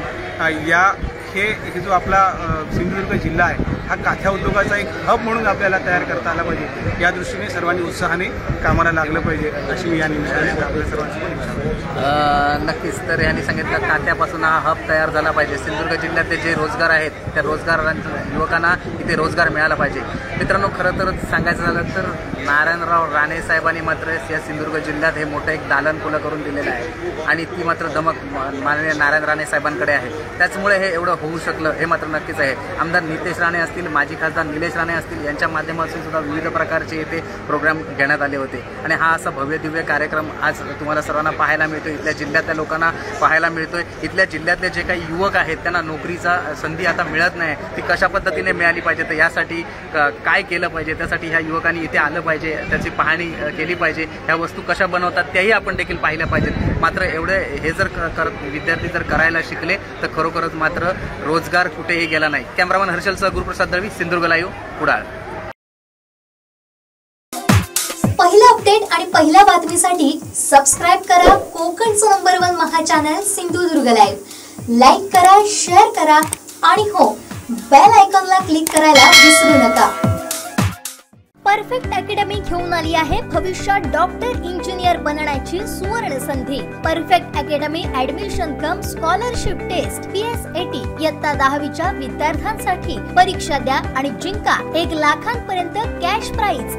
हे जो आपला सिंधुदुर्ग जिल्हा आहे हा काथ्या उद्योगाचा एक हब म्हणून आपल्याला तयार करता आला पाहिजे. या दृष्टीने सर्वांनी उत्साहाने कामाला लागलं पाहिजे अशी मी या निमित्ताने आपल्या सर्वांची नक्कीच. तर यांनी सांगितलं काथ्यापासून हा हब तयार झाला पाहिजे. सिंधुदुर्ग जिल्ह्यातले जे रोजगार आहेत त्या रोजगारांच्या युवकांना इथे रोजगार मिळाला पाहिजे. मित्रांनो, खरं तर सांगायचं झालं तर नारायणराव राणे साहेबांनी मात्र या सिंधुदुर्ग जिल्ह्यात हे मोठं एक दालन खुलं करून दिलेलं आहे आणि ती मात्र दमक माननीय नारायण राणे साहेबांकडे आहे. त्याचमुळे हे एवढं होऊ शकलं हे मात्र नक्कीच आहे. आमदार नितेश राणे असतील, माजी खासदार निलेश राणे असतील यांच्या माध्यमातून सुद्धा विविध प्रकारचे येथे प्रोग्राम घेण्यात आले होते आणि हा असा भव्य दिव्य कार्यक्रम आज तुम्हाला सर्वांना पाहायला मिळतो. इथल्या जिल्ह्यातल्या लोकांना पाहायला मिळतोय. इथल्या जिल्ह्यातले जे काही युवक आहेत त्यांना नोकरीचा संधी आता मिळत नाही, ती कशा पद्धतीने मिळाली पाहिजे, तर यासाठी काय केलं पाहिजे, त्यासाठी ह्या युवकांनी इथे आलं पाहिजे, त्याची पाहणी केली पाहिजे, ह्या वस्तू कशा बनवतात त्याही आपण देखील पाहिल्या पाहिजेत. मात्र एवढे हे जर विद्यार्थी जर करायला शिकले तर खरोखरच मात्र रोजगार कुठेही गेला नाही. कॅमेरामन हर्षलसह गुरुप्रसाद दळवी, सिंधुदुर्ग लाईव्ह, कुडाळ. पहिला अपडेट आणि पहिल्या बातमीसाठी सबस्क्राइब करा कोकणचं number 1 Maha channel Sindhudurg live. Like करा, शेअर करा आणि हो, बेल आयकॉनला क्लिक करायला विसरू नका. परफेक्ट अकॅडमी घेऊन आली आहे भविष्यात डॉक्टर इंजिनियर बनण्याची सुवर्ण संधी. Perfect academy admission cum scholarship test PSAT इयत्ता 10वीच्या विद्यार्थ्यांसाठी परीक्षा द्या आणि जिंका 1 लाखांपर्यंत cash prize,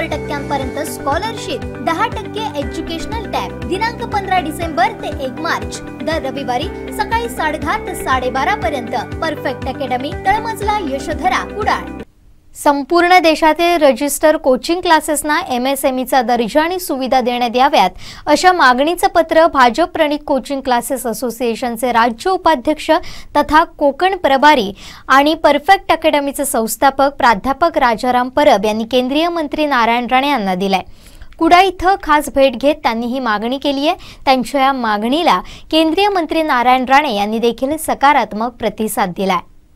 100% scholarship, 10% educational tab. दिनांक 15 डिसेंबर ते 1 मार्च, दर रविवारी सकाळी 10:30 ते 12:30 पर्यंत. परफेक्ट अकॅडमी, तळमजला, यशोधरा, कुडाळ. संपूर्ण देशातील रजिस्टर कोचिंग क्लासेसना MSMEचा दर्जा आणि सुविधा देण्यात याव्यात अशा मागणीचं पत्र भाजप प्रणित कोचिंग क्लासेस असोसिएशनचे राज्य उपाध्यक्ष तथा कोकण प्रभारी आणि परफेक्ट अकॅडमीचे संस्थापक प्राध्यापक राजाराम परब यांनी केंद्रीय मंत्री नारायण राणे यांना दिलाय. कुडाळ इथं खास भेट घेत त्यांनी ही मागणी केली आहे. त्यांच्या या मागणीला केंद्रीय मंत्री नारायण राणे यांनी देखील सकारात्मक प्रतिसाद दिलाय.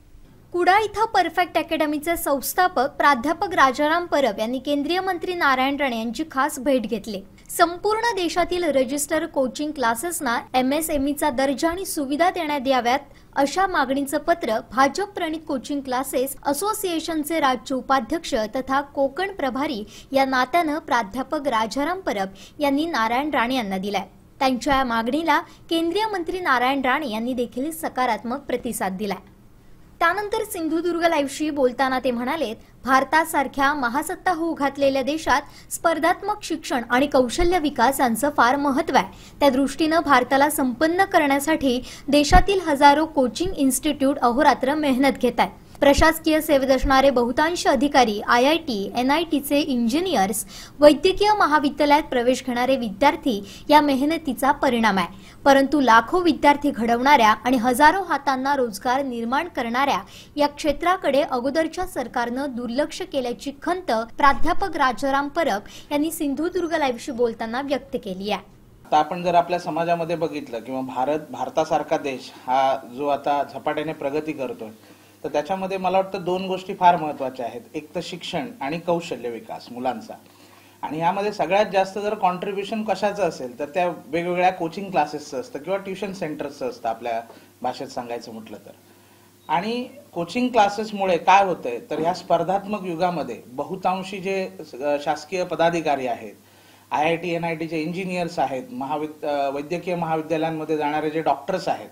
कुडाळ इथं परफेक्ट अकॅडमीचे संस्थापक प्राध्यापक राजाराम परब यांनी केंद्रीय मंत्री नारायण राणे यांची खास भेट घेतली. संपूर्ण देशातील रजिस्टर कोचिंग क्लासेसना MSMEचा दर्जा आणि सुविधा देण्यात याव्यात अशा मागणीचं पत्र भाजप प्रणित कोचिंग क्लासेस असोसिएशनचे राज्य उपाध्यक्ष तथा कोकण प्रभारी या नात्यानं प्राध्यापक राजाराम परब यांनी नारायण राणे यांना दिलाय. त्यांच्या या मागणीला केंद्रीय मंत्री नारायण राणे यांनी देखील सकारात्मक प्रतिसाद दिलाय. त्यानंतर सिंधुदुर्ग लाईव्हशी बोलताना ते म्हणाले, भारतासारख्या महासत्ता होऊ घातलेल्या देशात स्पर्धात्मक शिक्षण आणि कौशल्य विकास यांचं फार महत्त्व आहे. त्या दृष्टीनं भारताला संपन्न करण्यासाठी देशातील हजारो कोचिंग इन्स्टिट्यूट अहोरात्र मेहनत घेत आहेत. प्रशासकीय सेवेत असणारे बहुतांश अधिकारी, IIT, NITचे इंजिनियर्स, वैद्यकीय महाविद्यालयात प्रवेश घेणारे विद्यार्थी या मेहनतीचा परिणाम आहे. परंतु लाखो विद्यार्थी घडवणाऱ्या आणि हजारो हातांना रोजगार निर्माण करणाऱ्या या क्षेत्राकडे अगोदरच्या सरकारनं दुर्लक्ष केल्याची खंत प्राध्यापक राजाराम परब यांनी सिंधुदुर्ग लाईव्हशी बोलताना व्यक्त केली आहे. आता आपण जर आपल्या समाजामध्ये बघितलं किंवा भारतासारखा देश हा जो आता झपाट्याने प्रगती करतोय, तर त्याच्यामध्ये मला वाटतं 2 गोष्टी फार महत्त्वाच्या आहेत. एक तर शिक्षण आणि कौशल्य विकास मुलांचा, आणि यामध्ये सगळ्यात जास्त जर कॉन्ट्रीब्युशन कशाचं असेल तर त्या वेगवेगळ्या कोचिंग क्लासेसचं असतं किंवा ट्युशन सेंटर्सचं असतं आपल्या भाषेत सांगायचं म्हटलं तर. आणि कोचिंग क्लासेसमुळे काय होतंय तर ह्या स्पर्धात्मक युगामध्ये बहुतांशी जे शासकीय पदाधिकारी आहेत, IIT, NITचे इंजिनियर्स आहेत, वैद्यकीय महाविद्यालयांमध्ये जाणारे जे डॉक्टर्स आहेत,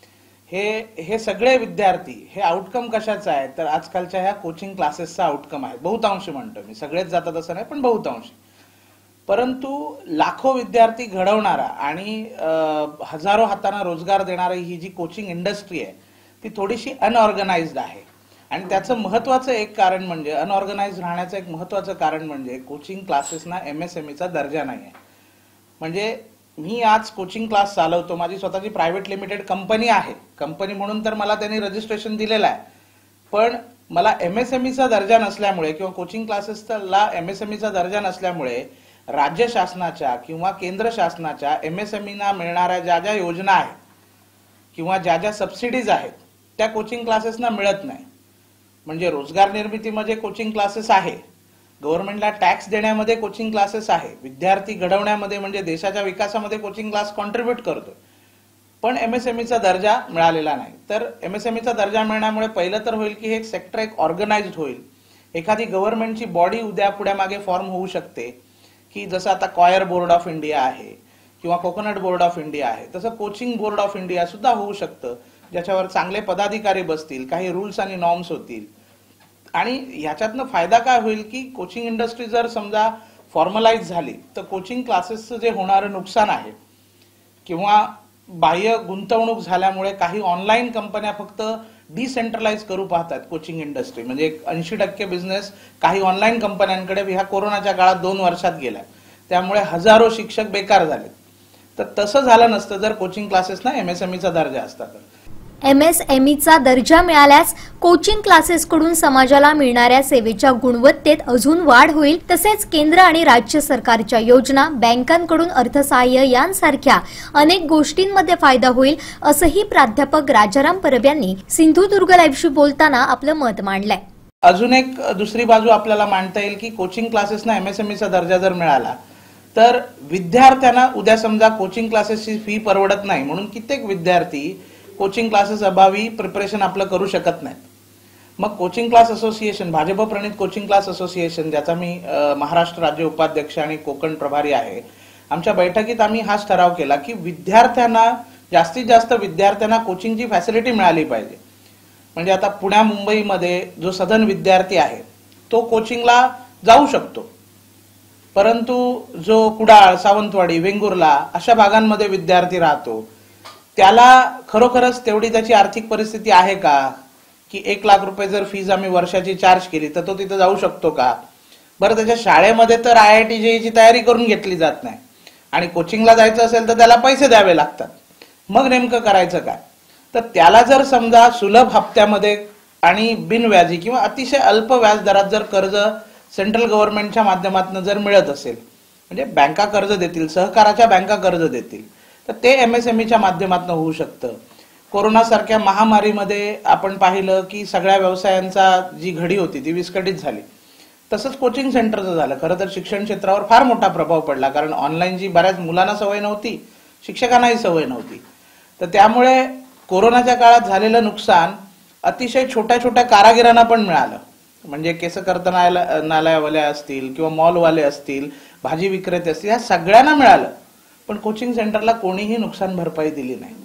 हे सगळे विद्यार्थी हे आउटकम कशाचा आहे तर आजकालच्या ह्या कोचिंग क्लासेसचा आउटकम आहे. बहुतांशी म्हणतो मी, सगळेच जातात असं नाही पण बहुतांशी. परंतु लाखो विद्यार्थी घडवणारा आणि हजारो हातांना रोजगार देणारी ही जी कोचिंग इंडस्ट्री आहे ती थोडीशी अनऑर्गनाइज्ड आहे. आणि त्याचं महत्वाचं एक कारण म्हणजे, अनऑर्गनाइज्ड राहण्याचं एक महत्वाचं कारण म्हणजे कोचिंग क्लासेसना MSMEचा दर्जा नाही आहे. म्हणजे मी आज कोचिंग क्लास चालवतो, माझी स्वतःची प्रायव्हेट लिमिटेड कंपनी आहे, कंपनी म्हणून तर मला त्यांनी रजिस्ट्रेशन दिलेलं आहे, पण मला MSMEचा दर्जा नसल्यामुळे किंवा कोचिंग क्लासेसला MSMEचा दर्जा नसल्यामुळे राज्य शासनाच्या किंवा केंद्र शासनाच्या MSMEना मिळणाऱ्या ज्या ज्या योजना आहेत किंवा ज्या ज्या सबसिडीज आहेत त्या कोचिंग क्लासेसना मिळत नाही. म्हणजे रोजगार निर्मितीमध्ये कोचिंग क्लासेस आहे, गव्हर्नमेंटला टॅक्स देण्यामध्ये कोचिंग क्लासेस आहे, विद्यार्थी घडवण्यामध्ये म्हणजे देशाच्या विकासामध्ये कोचिंग क्लास कॉन्ट्रीब्यूट करतो, पण MSMEचा दर्जा मिळालेला नाही. तर MSMEचा दर्जा मिळण्यामुळे पहिलं तर होईल की हे सेक्टर एक ऑर्गनाइज्ड होईल. एखादी गव्हर्नमेंटची बॉडी उद्या पुढे मागे फॉर्म होऊ शकते की जसं आता कॉयर बोर्ड ऑफ इंडिया आहे किंवा कोकोनट बोर्ड ऑफ इंडिया आहे, तसं कोचिंग बोर्ड ऑफ इंडिया सुद्धा होऊ शकतं, ज्याच्यावर चांगले पदाधिकारी बसतील, काही रूल्स आणि नॉर्म्स होतील आणि ह्याच्यातनं फायदा काय होईल की कोचिंग इंडस्ट्री जर समजा फॉर्मलाइज झाली तर कोचिंग क्लासेसचं जे होणारं नुकसान आहे किंवा बाह्य गुंतवणूक झाल्यामुळे काही ऑनलाईन कंपन्या फक्त डिसेंट्रलाइज करू पाहतात कोचिंग इंडस्ट्री, म्हणजे 80% बिझनेस काही ऑनलाईन कंपन्यांकडे ह्या कोरोनाच्या काळात 2 वर्षात गेला, त्यामुळे हजारो शिक्षक बेकार झाले. तर तसं झालं नसतं जर कोचिंग क्लासेसना MSMEचा दर्जा असता तर. MSMEचा दर्जा मिळाल्यास कोचिंग क्लासेसकडून समाजाला मिळणाऱ्या सेवेच्या गुणवत्तेत अजून वाढ होईल. तसेच केंद्र आणि राज्य सरकारच्या योजना, बँकांकडून अर्थसहाय्य यांसारख्या अनेक गोष्टींमध्ये फायदा होईल, असंही प्राध्यापक राजाराम परब यांनी सिंधुदुर्ग लाईव्हशी बोलताना आपलं मत मांडलंय. अजून एक दुसरी बाजू आपल्याला मांडता येईल की कोचिंग क्लासेसना MSMEचा दर्जा जर मिळाला तर विद्यार्थ्यांना उद्या समजा कोचिंग क्लासेसची फी परवडत नाही म्हणून कित्येक विद्यार्थी कोचिंग क्लासेस अभावी प्रिपरेशन आपलं करू शकत नाहीत. मग कोचिंग क्लास असोसिएशन, भाजप प्रणित कोचिंग क्लास असोसिएशन, ज्याचा मी महाराष्ट्र राज्य उपाध्यक्ष आणि कोकण प्रभारी आहे, आमच्या बैठकीत आम्ही हाच ठराव केला की विद्यार्थ्यांना जास्तीत जास्त विद्यार्थ्यांना कोचिंगची फॅसिलिटी मिळाली पाहिजे. म्हणजे आता पुण्या मुंबईमध्ये जो सधन विद्यार्थी आहे तो कोचिंगला जाऊ शकतो, परंतु जो कुडाळ, सावंतवाडी, वेंगुर्ला अशा भागांमध्ये विद्यार्थी राहतो त्याला खरोखरच तेवढी त्याची आर्थिक परिस्थिती आहे का की 1 लाख रुपये जर फीज आम्ही वर्षाची चार्ज केली तर तो तिथे जाऊ शकतो का? बरं, त्याच्या शाळेमध्ये तर IIT JEE ची तयारी करून घेतली जात नाही आणि कोचिंगला जायचं असेल तर त्याला पैसे द्यावे लागतात. मग नेमकं करायचं काय? तर त्याला जर समजा सुलभ हप्त्यामध्ये आणि बिनव्याजी किंवा अतिशय अल्प व्याज दरात जर कर्ज सेंट्रल गव्हर्नमेंटच्या माध्यमातून जर मिळत असेल, म्हणजे बँका कर्ज देतील, सहकाराच्या बँका कर्ज देतील, तर ते MSMEच्या माध्यमातून होऊ शकतं. कोरोनासारख्या महामारीमध्ये आपण पाहिलं की सगळ्या व्यवसायांचा जी घडी होती ती विस्कळीत झाली. तसंच कोचिंग सेंटरचं झालं. खरं तर शिक्षण क्षेत्रावर फार मोठा प्रभाव पडला, कारण ऑनलाईनची बऱ्याच मुलांना सवय नव्हती, शिक्षकांनाही सवय नव्हती. तर त्यामुळे कोरोनाच्या काळात झालेलं नुकसान अतिशय छोट्या छोट्या कारागिरांना पण मिळालं. म्हणजे केस कर्तनालयावाले असतील किंवा मॉलवाले असतील, भाजी विक्रेते असतील, या सगळ्यांना मिळालं. पण कोचिंग सेंटरला कोणीही नुकसान भरपाई दिली नाही.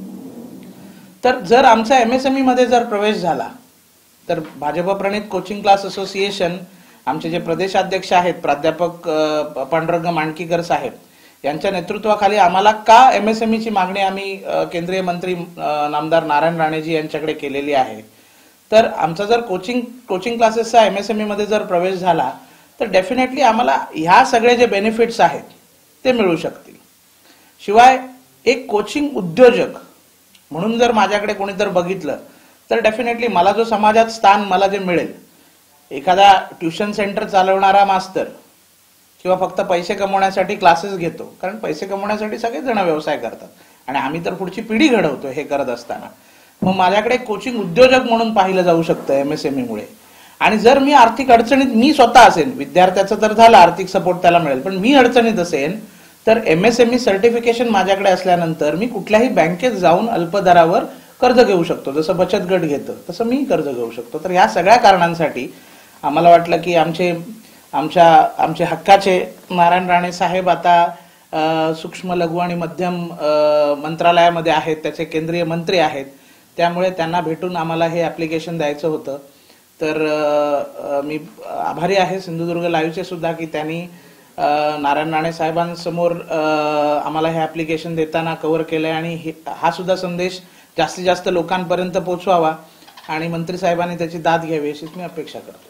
तर जर आमचा MSME मध्ये जर प्रवेश झाला तर भाजप प्रणित कोचिंग क्लास असोसिएशन, आमचे जे प्रदेशाध्यक्ष आहेत प्राध्यापक पांडुरंग मांडकीकर साहेब यांच्या नेतृत्वाखाली आम्हाला का MSMEची मागणी आम्ही केंद्रीय मंत्री नामदार नारायण राणेजी यांच्याकडे केलेली आहे. तर आमचा जर कोचिंग क्लासेसचा MSME मध्ये जर प्रवेश झाला तर डेफिनेटली आम्हाला ह्या सगळे जे बेनिफिट्स आहेत ते मिळू शकतील. शिवाय एक कोचिंग उद्योजक म्हणून जर माझ्याकडे कोणी जर बघितलं तर डेफिनेटली मला जो समाजात स्थान मला जे मिळेल, एखादा ट्युशन सेंटर चालवणारा मास्तर किंवा फक्त पैसे कमवण्यासाठी क्लासेस घेतो, कारण पैसे कमवण्यासाठी सगळेच जण व्यवसाय करतात आणि आम्ही तर पुढची पिढी घडवतो हे करत असताना, मग माझ्याकडे कोचिंग उद्योजक म्हणून पाहिलं जाऊ शकतं MSME मुळे. आणि जर मी आर्थिक अडचणीत मी स्वतः असेन, विद्यार्थ्याचं तर झालं आर्थिक सपोर्ट त्याला मिळेल, पण मी अडचणीत असेन तर MSME सर्टिफिकेशन माझ्याकडे असल्यानंतर मी कुठल्याही बँकेत जाऊन अल्प दरावर कर्ज घेऊ शकतो. जसं बचत गट घेतं तसं मी कर्ज घेऊ शकतो. तर ह्या सगळ्या कारणांसाठी आम्हाला वाटलं की आमचे हक्काचे नारायण राणे साहेब आता सूक्ष्म लघु आणि मध्यम मंत्रालयामध्ये आहेत, त्याचे केंद्रीय मंत्री आहेत, त्यामुळे त्यांना भेटून आम्हाला हे ऍप्लिकेशन द्यायचं होतं. तर मी आभारी आहे सिंधुदुर्ग लाईव्हचे सुद्धा की त्यांनी नारायण राणे साहेबांसमोर आम्हाला हे ऍप्लिकेशन देताना कव्हर केलंय आणि हा सुद्धा संदेश जास्तीत जास्त लोकांपर्यंत पोहोचवावा आणि मंत्री साहेबांनी त्याची दाद घ्यावी अशीच मी अपेक्षा करतो.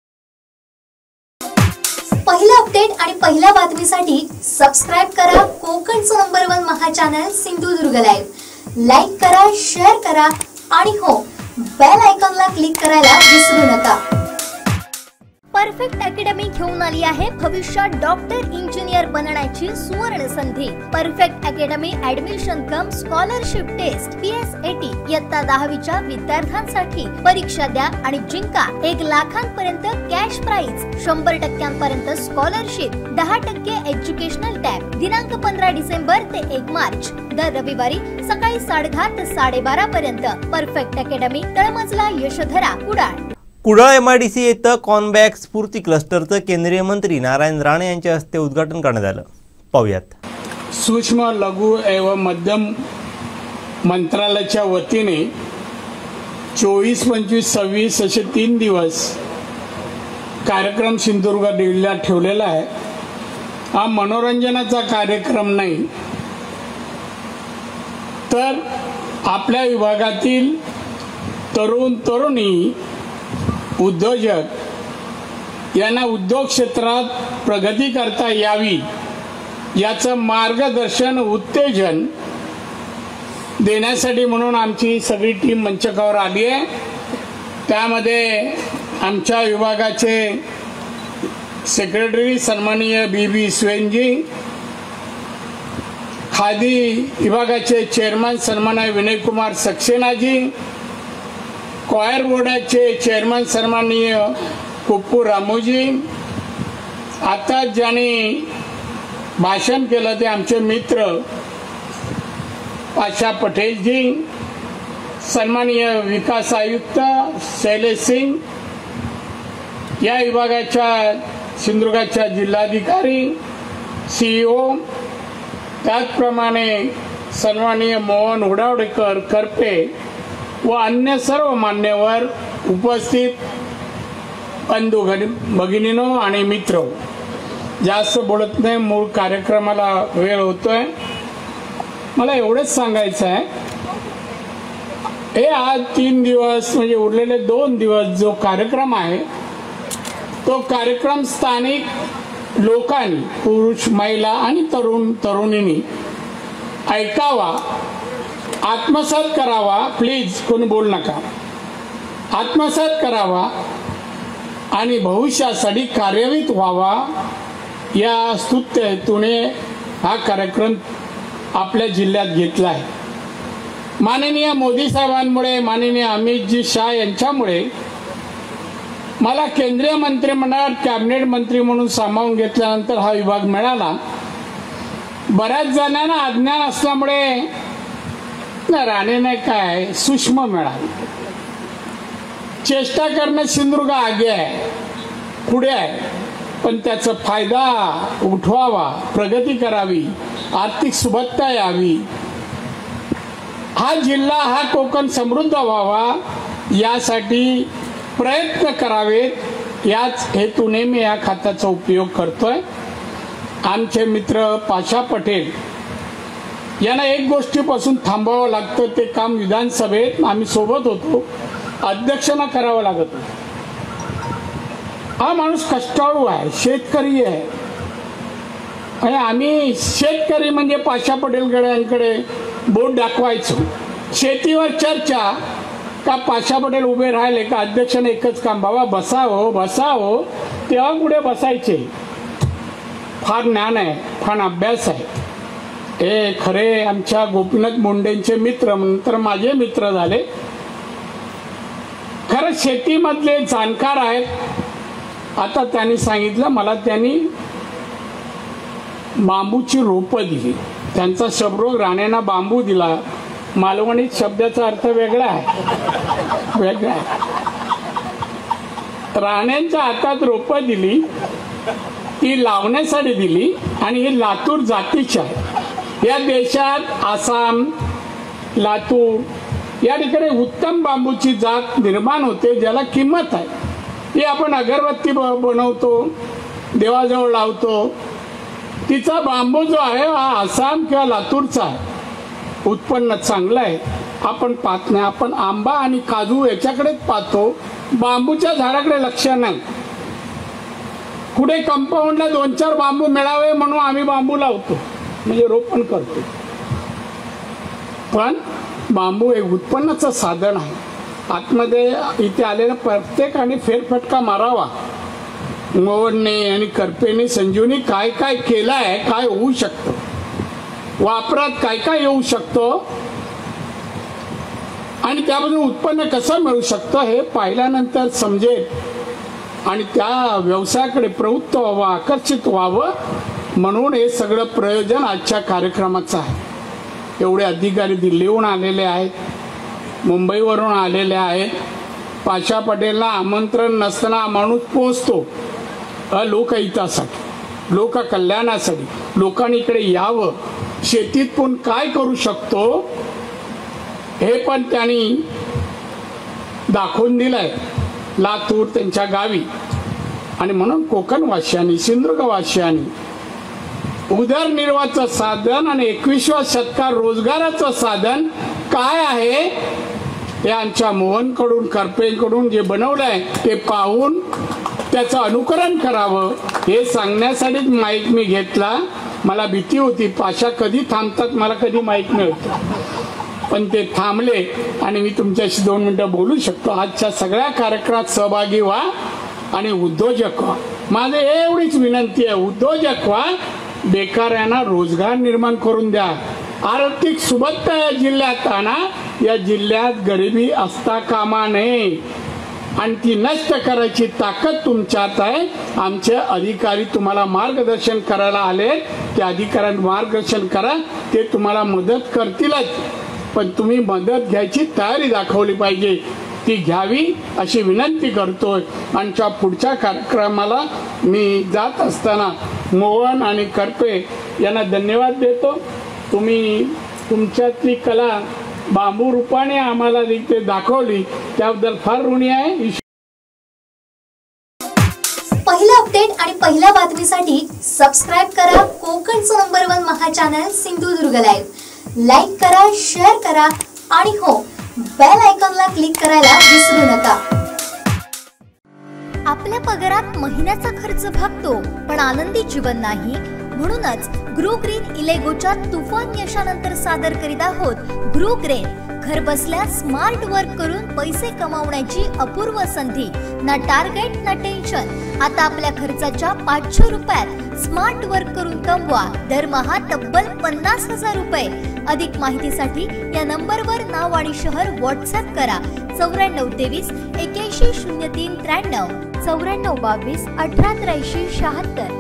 पहिला अपडेट आणि पहिल्या बातमीसाठी सबस्क्राइब करा कोकणचं number 1 Maha channel Sindhudurg live. Like करा, शेअर करा आणि हो, बेल आयकॉनला क्लिक करायला विसरू नका. परफेक्ट अकॅडमी घेऊन आली आहे भविष्यात डॉक्टर, इंजिनियर बनण्याची सुवर्ण संधी. Perfect academy admission cum scholarship test PSAT इयत्ता 10वीच्या विद्यार्थ्यांसाठी परीक्षा द्या आणि जिंका 1 लाखांपर्यंत cash prize, 100% scholarship, 10% educational tab. दिनांक 15 डिसेंबर ते 1 मार्च, दर रविवारी सकाळी 10:30 ते 12:30 पर्यंत. परफेक्ट अकॅडमी, तळमजला, यशोधरा, कुडाळ. कुडाळ MIDC येथे कॉनबॅक स्फूर्ती क्लस्टरचं केंद्रीय मंत्री नारायण राणे यांच्या हस्ते उद्घाटन करण्यात आलं. पाहूयात. सूक्ष्म लघु एवं मध्यम मंत्रालयाच्या वतीने 24, 25, 26 असे 3 दिवस कार्यक्रम सिंधुदुर्ग जिल्ह्यात ठेवलेला आहे. हा मनोरंजनाचा कार्यक्रम नाही, तर आपल्या विभागातील तरुण तरुणी उद्योजक यांना उद्योग क्षेत्रात प्रगती करता यावी याचं मार्गदर्शन उत्तेजन देण्यासाठी म्हणून आमची सगळी टीम मंचकावर आली आहे. त्यामध्ये आमच्या विभागाचे सेक्रेटरी सन्माननीय बी स्वेनजी, खादी विभागाचे चेअरमन सन्माननीय विनयकुमार सक्सेनाजी, क्वायर बोर्डाचे चेअरमन सन्माननीय कुप्पू रामोजी, आता ज्यांनी भाषण केलं ते आमचे मित्र पाशा पटेलजी, सन्माननीय विकास आयुक्त शैलेश सिंग, या विभागाच्या सिंधुदुर्गाच्या जिल्हाधिकारी CEO, त्याचप्रमाणे सन्माननीय मोहन उडावडेकर करपे व अन्य सर्व मान्यवर उपस्थित बंधू भगिनीनो आणि मित्र. जास्त बोलत नाही, मूळ कार्यक्रमाला वेळ होतोय. मला एवढंच सांगायचं आहे, हे आज 3 दिवस म्हणजे उरलेले 2 दिवस जो कार्यक्रम आहे तो कार्यक्रम स्थानिक लोकांनी, पुरुष महिला आणि तरुण तरुणींनी ऐकावा, आत्मसात करावा. प्लीज कोणी बोल नका. आत्मसात करावा आणि भविष्यासाठी कार्यान्वित व्हावा या स्तुत्य हेतूने हा कार्यक्रम आपल्या जिल्ह्यात घेतला आहे. माननीय मोदी साहेबांमुळे, माननीय अमितजी शाह यांच्यामुळे मला केंद्रीय मंत्रिमंडळात कॅबिनेट मंत्री म्हणून सामावून घेतल्यानंतर हा विभाग मिळाला. बऱ्याच जणांना अज्ञान असल्यामुळे राणेने काय सूक्ष्म मिळाला. चेष्टा करणं सिंधुदुर्ग आगे आहे, पुढे आहे, पण त्याचा फायदा उठवावा, प्रगती करावी, आर्थिक सुबत्ता यावी, हा जिल्हा हा कोकण समृद्ध व्हावा यासाठी प्रयत्न करावेत, याच हेतूने मी या खात्याचा उपयोग करतोय. आमचे मित्र पाशा पटेल यांना एक गोष्टीपासून थांबावं लागतं, ते काम विधानसभेत आम्ही सोबत होतो, अध्यक्षांना करावं लागत होतं. हा माणूस कष्टाळू आहे, शेतकरी आहे, आणि आम्ही शेतकरी म्हणजे पाशा पटेलकडे बोट दाखवायचो. शेतीवर चर्चा का पाशा पटेल उभे राहिले का अध्यक्षाने एकच काम, बाबा बसावं बसावं, तेव्हा पुढे बसायचे. फार ज्ञान आहे, फार अभ्यास आहे. हे खरे आमच्या गोपीनाथ मुंडेंचे मित्र, नंतर माझे मित्र झाले. खरं शेतीमधले जाणकार आहेत. आता त्यांनी सांगितलं मला, त्यांनी बांबूची रोपं दिली. त्यांचा शब्द राणेंना बांबू दिला. मालवणी शब्दाचा अर्थ वेगळा आहे, वेगळा आहे. राणेंच्या हातात रोपं दिली, ती लावण्यासाठी दिली, आणि ही लातूर जातीची आहे. या देशात आसाम, लातूर या ठिकाणी उत्तम बांबूची जात निर्माण होते, ज्याला किंमत आहे. ही आपण अगरबत्ती बनवतो, देवाजवळ लावतो. तिचा बांबू जो आहे हा आसाम किंवा लातूरचा आहे. उत्पन्न चांगलं आहे, आपण पाहत नाही. आपण आंबा आणि काजू याच्याकडेच पाहतो, बांबूच्या झाडाकडे लक्ष नाही. कुठे कंपाऊंडला 2-4 बांबू मिळावे म्हणून आम्ही बांबू लावतो, म्हणजे रोपण करतो. पण बांबू एक उत्पन्नाचं साधन आहे. आतमध्ये इथे आलेल्या प्रत्येकाने फेरफटका मारावा. मोहनने आणि करपेने, संजीवनी काय काय केलं आहे, काय होऊ शकतं, वापरात काय काय येऊ शकतो, आणि त्यापासून उत्पन्न कसं मिळू शकतं हे पाहिल्यानंतर समजेल, आणि त्या व्यवसायाकडे प्रवृत्त व्हावं, आकर्षित व्हावं, म्हणून हे सगळं प्रयोजन आजच्या कार्यक्रमाचं आहे. एवढे अधिकारी दिल्लीहून आलेले आहेत, मुंबईवरून आलेले आहेत. पाशा पटेलला आमंत्रण नसताना माणूस पोहोचतो लोकहितासाठी, लोककल्याणासाठी. लोकांनी इकडे यावं, शेतीत पण काय करू शकतो हे पण त्यांनी दाखवून दिलंय. लातूर त्यांच्या गावी आणि म्हणून कोकणवासियांनी, सिंधुदुर्गवासियांनी उदरनिर्वाहाचं साधन आणि 21व्या शतकात रोजगाराचं साधन काय आहे हे आमच्या मोहनकडून, करपेकडून जे बनवलंय ते पाहून त्याचं अनुकरण करावं हे सांगण्यासाठीच माईक मी घेतला. मला भीती होती पाशा कधी थांबतात, मला कधी माईक मिळतं, पण ते थांबले आणि मी तुमच्याशी 2 मिनिटं बोलू शकतो. आजच्या सगळ्या कार्यक्रमात सहभागी व्हा आणि उद्योजक व्हा. माझं एवढीच विनंती आहे, उद्योजक व्हा, बेकाऱ्यांना रोजगार निर्माण करून द्या, आर्थिक सुबत्ता या जिल्ह्यात आणा. या जिल्ह्यात गरिबी असता कामा नये आणि ती नष्ट करायची ताकद तुमच्यात आहे. आमचे अधिकारी तुम्हाला मार्गदर्शन करायला आले, त्या अधिकाऱ्यांना मार्गदर्शन करा, ते तुम्हाला मदत करतीलच, पण तुम्ही मदत घ्यायची तयारी दाखवली पाहिजे, ती घ्यावी अशी विनंती करतोय. आमच्या पुढच्या कार्यक्रमाला मी जात असताना मोहन आणि करपे यांना धन्यवाद देतो. तुम्ही तुमच्यातली कला बांबू रूपाने आम्हाला इथे दाखवली, त्याबद्दल फार ऋणी आहे. पहिला अपडेट आणि पहिल्या बातमीसाठी सबस्क्राइब करा कोकणचं number 1 Maha channel Sindhudurg live. Like करा, शेअर करा आणि हो, बेल आयकॉनला क्लिक करायला विसरू नका. आपल्या पगारात महिन्याचा खर्च भागतो पण आनंदी जीवन नाही. म्हणूनच ग्रो ग्रीन इलेगोच्या तुफान यशानंतर सादर करीत आहोत ग्रो ग्रीन. घर बसल्या स्मार्ट वर्क करून पैसे कमावण्याची अपूर्व संधी. ना टार्गेट ना टेन्शन. आता आपल्या खर्चाच्या 500 रुपयात स्मार्ट वर्क करून कमवा दरमहा तब्बल 50,000 रुपये. अधिक माहितीसाठी या नंबरवर नाव आणि शहर व्हॉट्सअप करा. 9423 810393 9422 188376.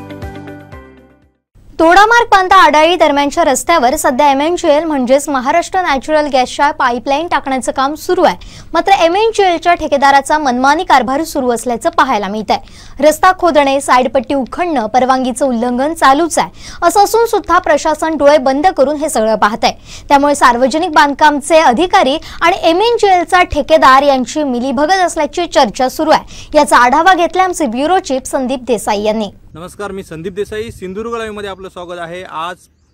तोडामार्ग बांधा आडाळी दरम्यानच्या रस्त्यावर सध्या MNGL म्हणजेच महाराष्ट्र नॅचरल गॅसच्या पाईपलाईन टाकण्याचं काम सुरू आहे. मात्र MNGLच्या ठेकेदाराचा मनमानी कारभार सुरू असल्याचं पाहायला मिळत आहे. रस्ता खोदणे, साईडपट्टी उखडणं, परवानगीचं उल्लंघन चालूच आहे. असं असून सुद्धा प्रशासन डोळे बंद करून हे सगळं पाहत आहे. त्यामुळे सार्वजनिक बांधकामचे अधिकारी आणि MNGLचा ठेकेदार यांची मिलीभगत असल्याची चर्चा सुरू आहे. याचा आढावा घेतला आमचे ब्युरो चीफ संदीप देसाई यांनी. नमस्कार, मी संदीप देसाई, सिंधुदुर्ग लाईव्हमध्ये आपलं स्वागत आहे. आज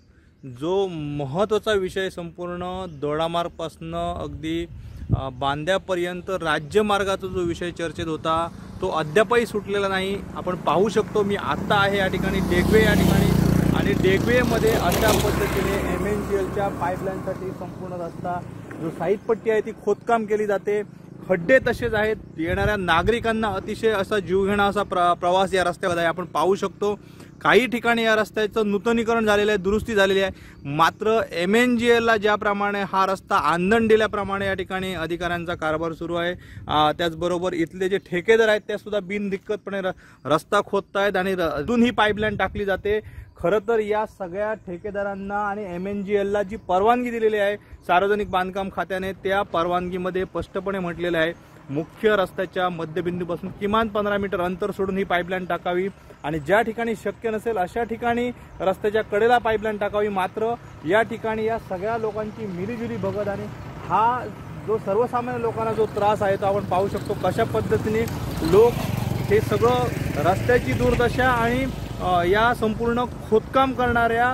जो महत्त्वाचा विषय संपूर्ण दोडामार्गपासून अगदी बांद्यापर्यंत राज्यमार्गाचा जो विषय चर्चेत होता तो अद्यापही सुटलेला नाही. आपण पाहू शकतो, मी आत्ता आहे या ठिकाणी डेगवे या ठिकाणी, आणि डेगवेमध्ये अशा पद्धतीने MNGLच्या पाईपलाईनसाठी संपूर्ण रस्ता जो साईडपट्टी आहे ती खोदकाम केली जाते. खड्डे तसेच आहेत. येणाऱ्या नागरिकांना अतिशय असा जीवघेणा असा प्रवास या रस्त्यावर आहे. आपण पाहू शकतो काही ठिकाणी या रस्त्याचं नूतनीकरण झालेलं आहे, दुरुस्ती झालेली आहे. मात्र MNGLला ज्याप्रमाणे हा रस्ता आंदण दिल्याप्रमाणे या ठिकाणी अधिकाऱ्यांचा कारभार सुरू आहे. त्याचबरोबर इथले जे ठेकेदार आहेत त्या सुद्धा बिनदिक्कतपणे रस्ता खोदतायत आणि अजून ही पाईपलाईन टाकली जाते. खरं तर या सगळ्या ठेकेदारांना आणि MNGLला जी परवानगी दिलेली आहे सार्वजनिक बांधकाम खात्याने, त्या परवानगीमध्ये स्पष्टपणे म्हटलेलं आहे मुख्य रस्त्याच्या मध्यबिंदूपासून किमान 15 मीटर अंतर सोडून ही पाईपलाईन टाकावी आणि ज्या ठिकाणी शक्य नसेल अशा ठिकाणी रस्त्याच्या कडेला पाईपलाईन टाकावी. मात्र या ठिकाणी या सगळ्या लोकांची मिलीजुली भगत आणि हा जो सर्वसामान्य लोकांना जो त्रास आहे तो आपण पाहू शकतो कशा पद्धतीने लोक हे सगळं रस्त्याची दुर्दशा आणि या संपूर्ण खोदकाम करणाऱ्या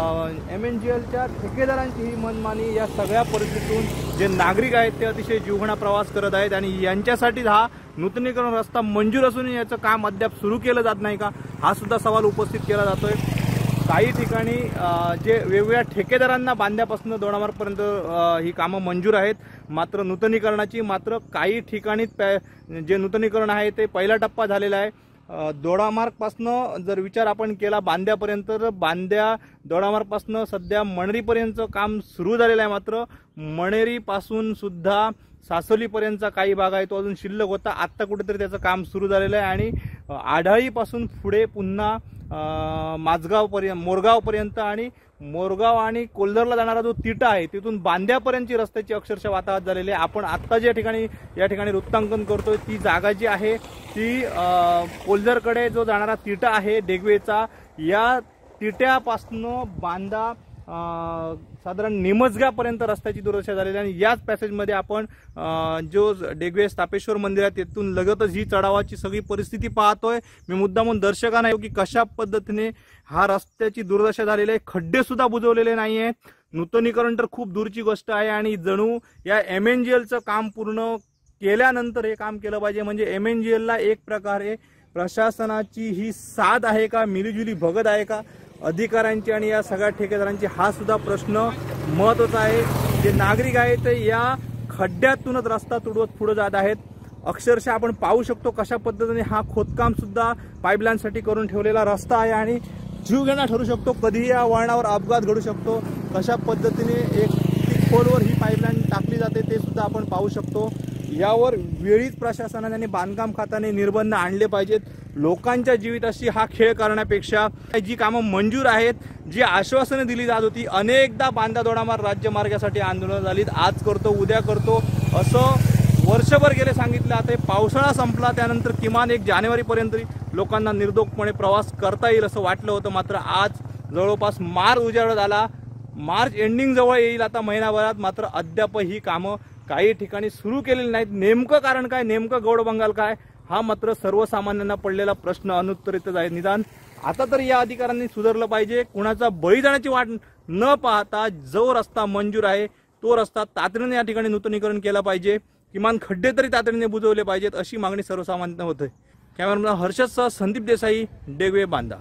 MNGLच्या ठेकेदारांची ही मनमानी, या सगळ्या परिस्थितीतून जे नागरिक आहेत ते अतिशय जीवघेणा प्रवास करत आहेत आणि यांच्यासाठी हा नूतनीकरण रस्ता मंजूर असून याचं काम अद्याप सुरू केलं जात नाही का, हा सुद्धा सवाल उपस्थित केला जातोय. काही ठिकाणी जे वेगवेगळ्या ठेकेदारांना बांध्यापासून दोडामार्गपर्यंत ही कामं मंजूर आहेत मात्र नूतनीकरणाची. मात्र काही ठिकाणी जे नूतनीकरण आहे ते पहिला टप्पा झालेला आहे. दोडामार्गपासनं जर विचार आपण केला बांद्यापर्यंत, तर बांद्या दोडामार्गपासनं सध्या मणेरीपर्यंतचं काम सुरू झालेलं आहे. मात्र मणेरीपासून सुद्धा सासोलीपर्यंतचा काही भाग आहे तो अजून शिल्लक होता. आत्ता कुठेतरी त्याचं काम सुरू झालेलं आहे आणि आढाळीपासून पुढे पुन्हा मोरगावपर्यंत आणि मोरगाव आणि कोल्हारला जाणारा जो तिटा आहे तिथून बांद्यापर्यंतची रस्त्याची अक्षरशः वाताहत झालेली आहे. आपण आत्ता या ठिकाणी वृत्तांकन करतोय ती जागा जी आहे ती कोल्हारकडे जो जाणारा तिटा आहे डेगवेचा, या तिट्यापासनं बांदा साधारण निमजगापर्यंत रस्त्याची दुर्दशा झालेली आहे आणि याच पॅसेजमध्ये आपण जो डेगवे तापेश्वर मंदिर आहे तिथून लगतच ही चढावाची सगळी परिस्थिती पाहतोय। मी मुद्दामून दर्शकांना की कशा पद्धतीने हा रस्त्याची दुर्दशा झालेली आहे, खड्डे सुद्धा बुजवलेले नाही आहेत, नूतनीकरण तर खूप दूरची गोष्ट आहे आणि जणू या MNGLचं काम पूर्ण केल्यानंतर हे काम केलं पाहिजे। म्हणजे MNGLला एक प्रकारे प्रशासनाची ही साथ आहे का, मिलीजुली भगत आहे का अधिकाऱ्यांची आणि या सगळ्या ठेकेदारांची, हा सुद्धा प्रश्न महत्त्वाचा आहे। जे नागरिक आहेत ते या खड्ड्यातूनच रस्ता तुडवत पुढे जात आहेत। अक्षरशः आपण पाहू शकतो कशा पद्धतीने हा खोदकाम सुद्धा पाईपलाईनसाठी करून ठेवलेला रस्ता आहे आणि जीवघेणा ठरू शकतो, कधीही या वळणावर अपघात घडू शकतो। कशा पद्धतीने एक खोलवर ही पाईपलाईन टाकली जाते ते सुद्धा आपण पाहू शकतो। यावर वेळीच प्रशासनाने आणि बांधकाम खात्याने निर्बंध आणले पाहिजेत। लोकांच्या जीविताशी हा खेळ करण्यापेक्षा जी कामं मंजूर आहेत, जी आश्वासने दिली जात होती, अनेकदा बांधा दोडामार्ग राज्यमार्गासाठी आंदोलन झालीत, आज करतो उद्या करतो असं वर्षभर गेले सांगितलं। आता पावसाळा संपला त्यानंतर किमान 1 जानेवारीपर्यंत लोकांना निर्दोषपणे प्रवास करता येईल असं वाटलं होतं, मात्र आज जवळपास मार्च उजाडत आला, मार्च एंडिंग जवळ येईल आता महिनाभरात, मात्र अद्याप ही कामं काही ठिकाणी सुरू केलेली नाहीत। नेमकं कारण काय, नेमकं गौडबंगाल काय, हा मात्र सर्वसामान्यांना पडलेला प्रश्न अनुत्तरितच आहे। निदान आता तर या अधिकाऱ्यांनी सुधारलं पाहिजे, कुणाचा बळी जाण्याची वाट न पाहता जो रस्ता मंजूर आहे तो रस्ता तातडीने या ठिकाणी नूतनीकरण केलं पाहिजे, किमान खड्डे तरी तातडीने बुजवले पाहिजेत अशी मागणी सर्वसामान्यांना होते। कॅमेरामॅन हर्षदसह संदीप देसाई, डेगवे, बांदा।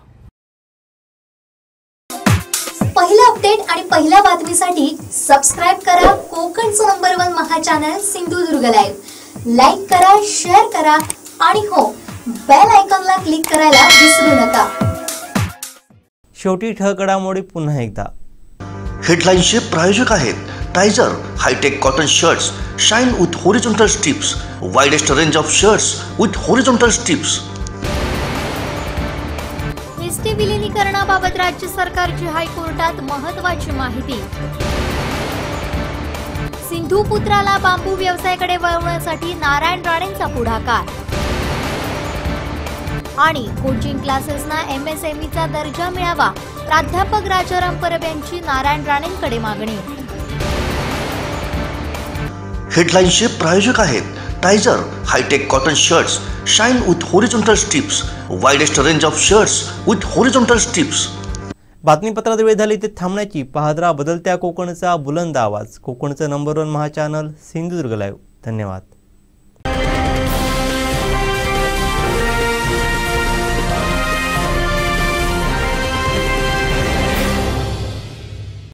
पहिला अपडेट आणि पहिल्या बातमीसाठी सबस्क्राइब करा कोकणचं number 1 Maha channel Sindhudurg live. Like करा, शेअर करा आणि हो, बेल आयकॉनला क्लिक करायला विसरू नका। शेवटी ठळक घडामोडी पुन्हा एकदा। हेडलाईन्सचे प्रायोजक आहेत Tyzer hitech cotton shirts, shine with horizontal strips, widest range of shirts with horizontal strips. ST विलिनीकरणाबाबत राज्य सरकारची हायकोर्टात महत्त्वाची माहिती। सिंधुपुत्राला बांबू व्यवसायाकडे वळवण्यासाठी नारायण राणेंचा पुढाकार आणि कोचिंग क्लासेसना MSMEचा दर्जा मिळावा, प्राध्यापक राजाराम परब यांची नारायण राणेंकडे मागणी। हेडलाईन्सचे प्रायोजक आहेत Tyzer hitech cotton shirts, shine with horizontal strips, widest range of shirts with horizontal strips. बातमीपत्रात वेळ झाली ते थांबण्याची। पाहत राहा बदलत्या कोकणचा बुलंद आवाज, कोकणचं number 1 Maha channel Sindhudurg live. धन्यवाद।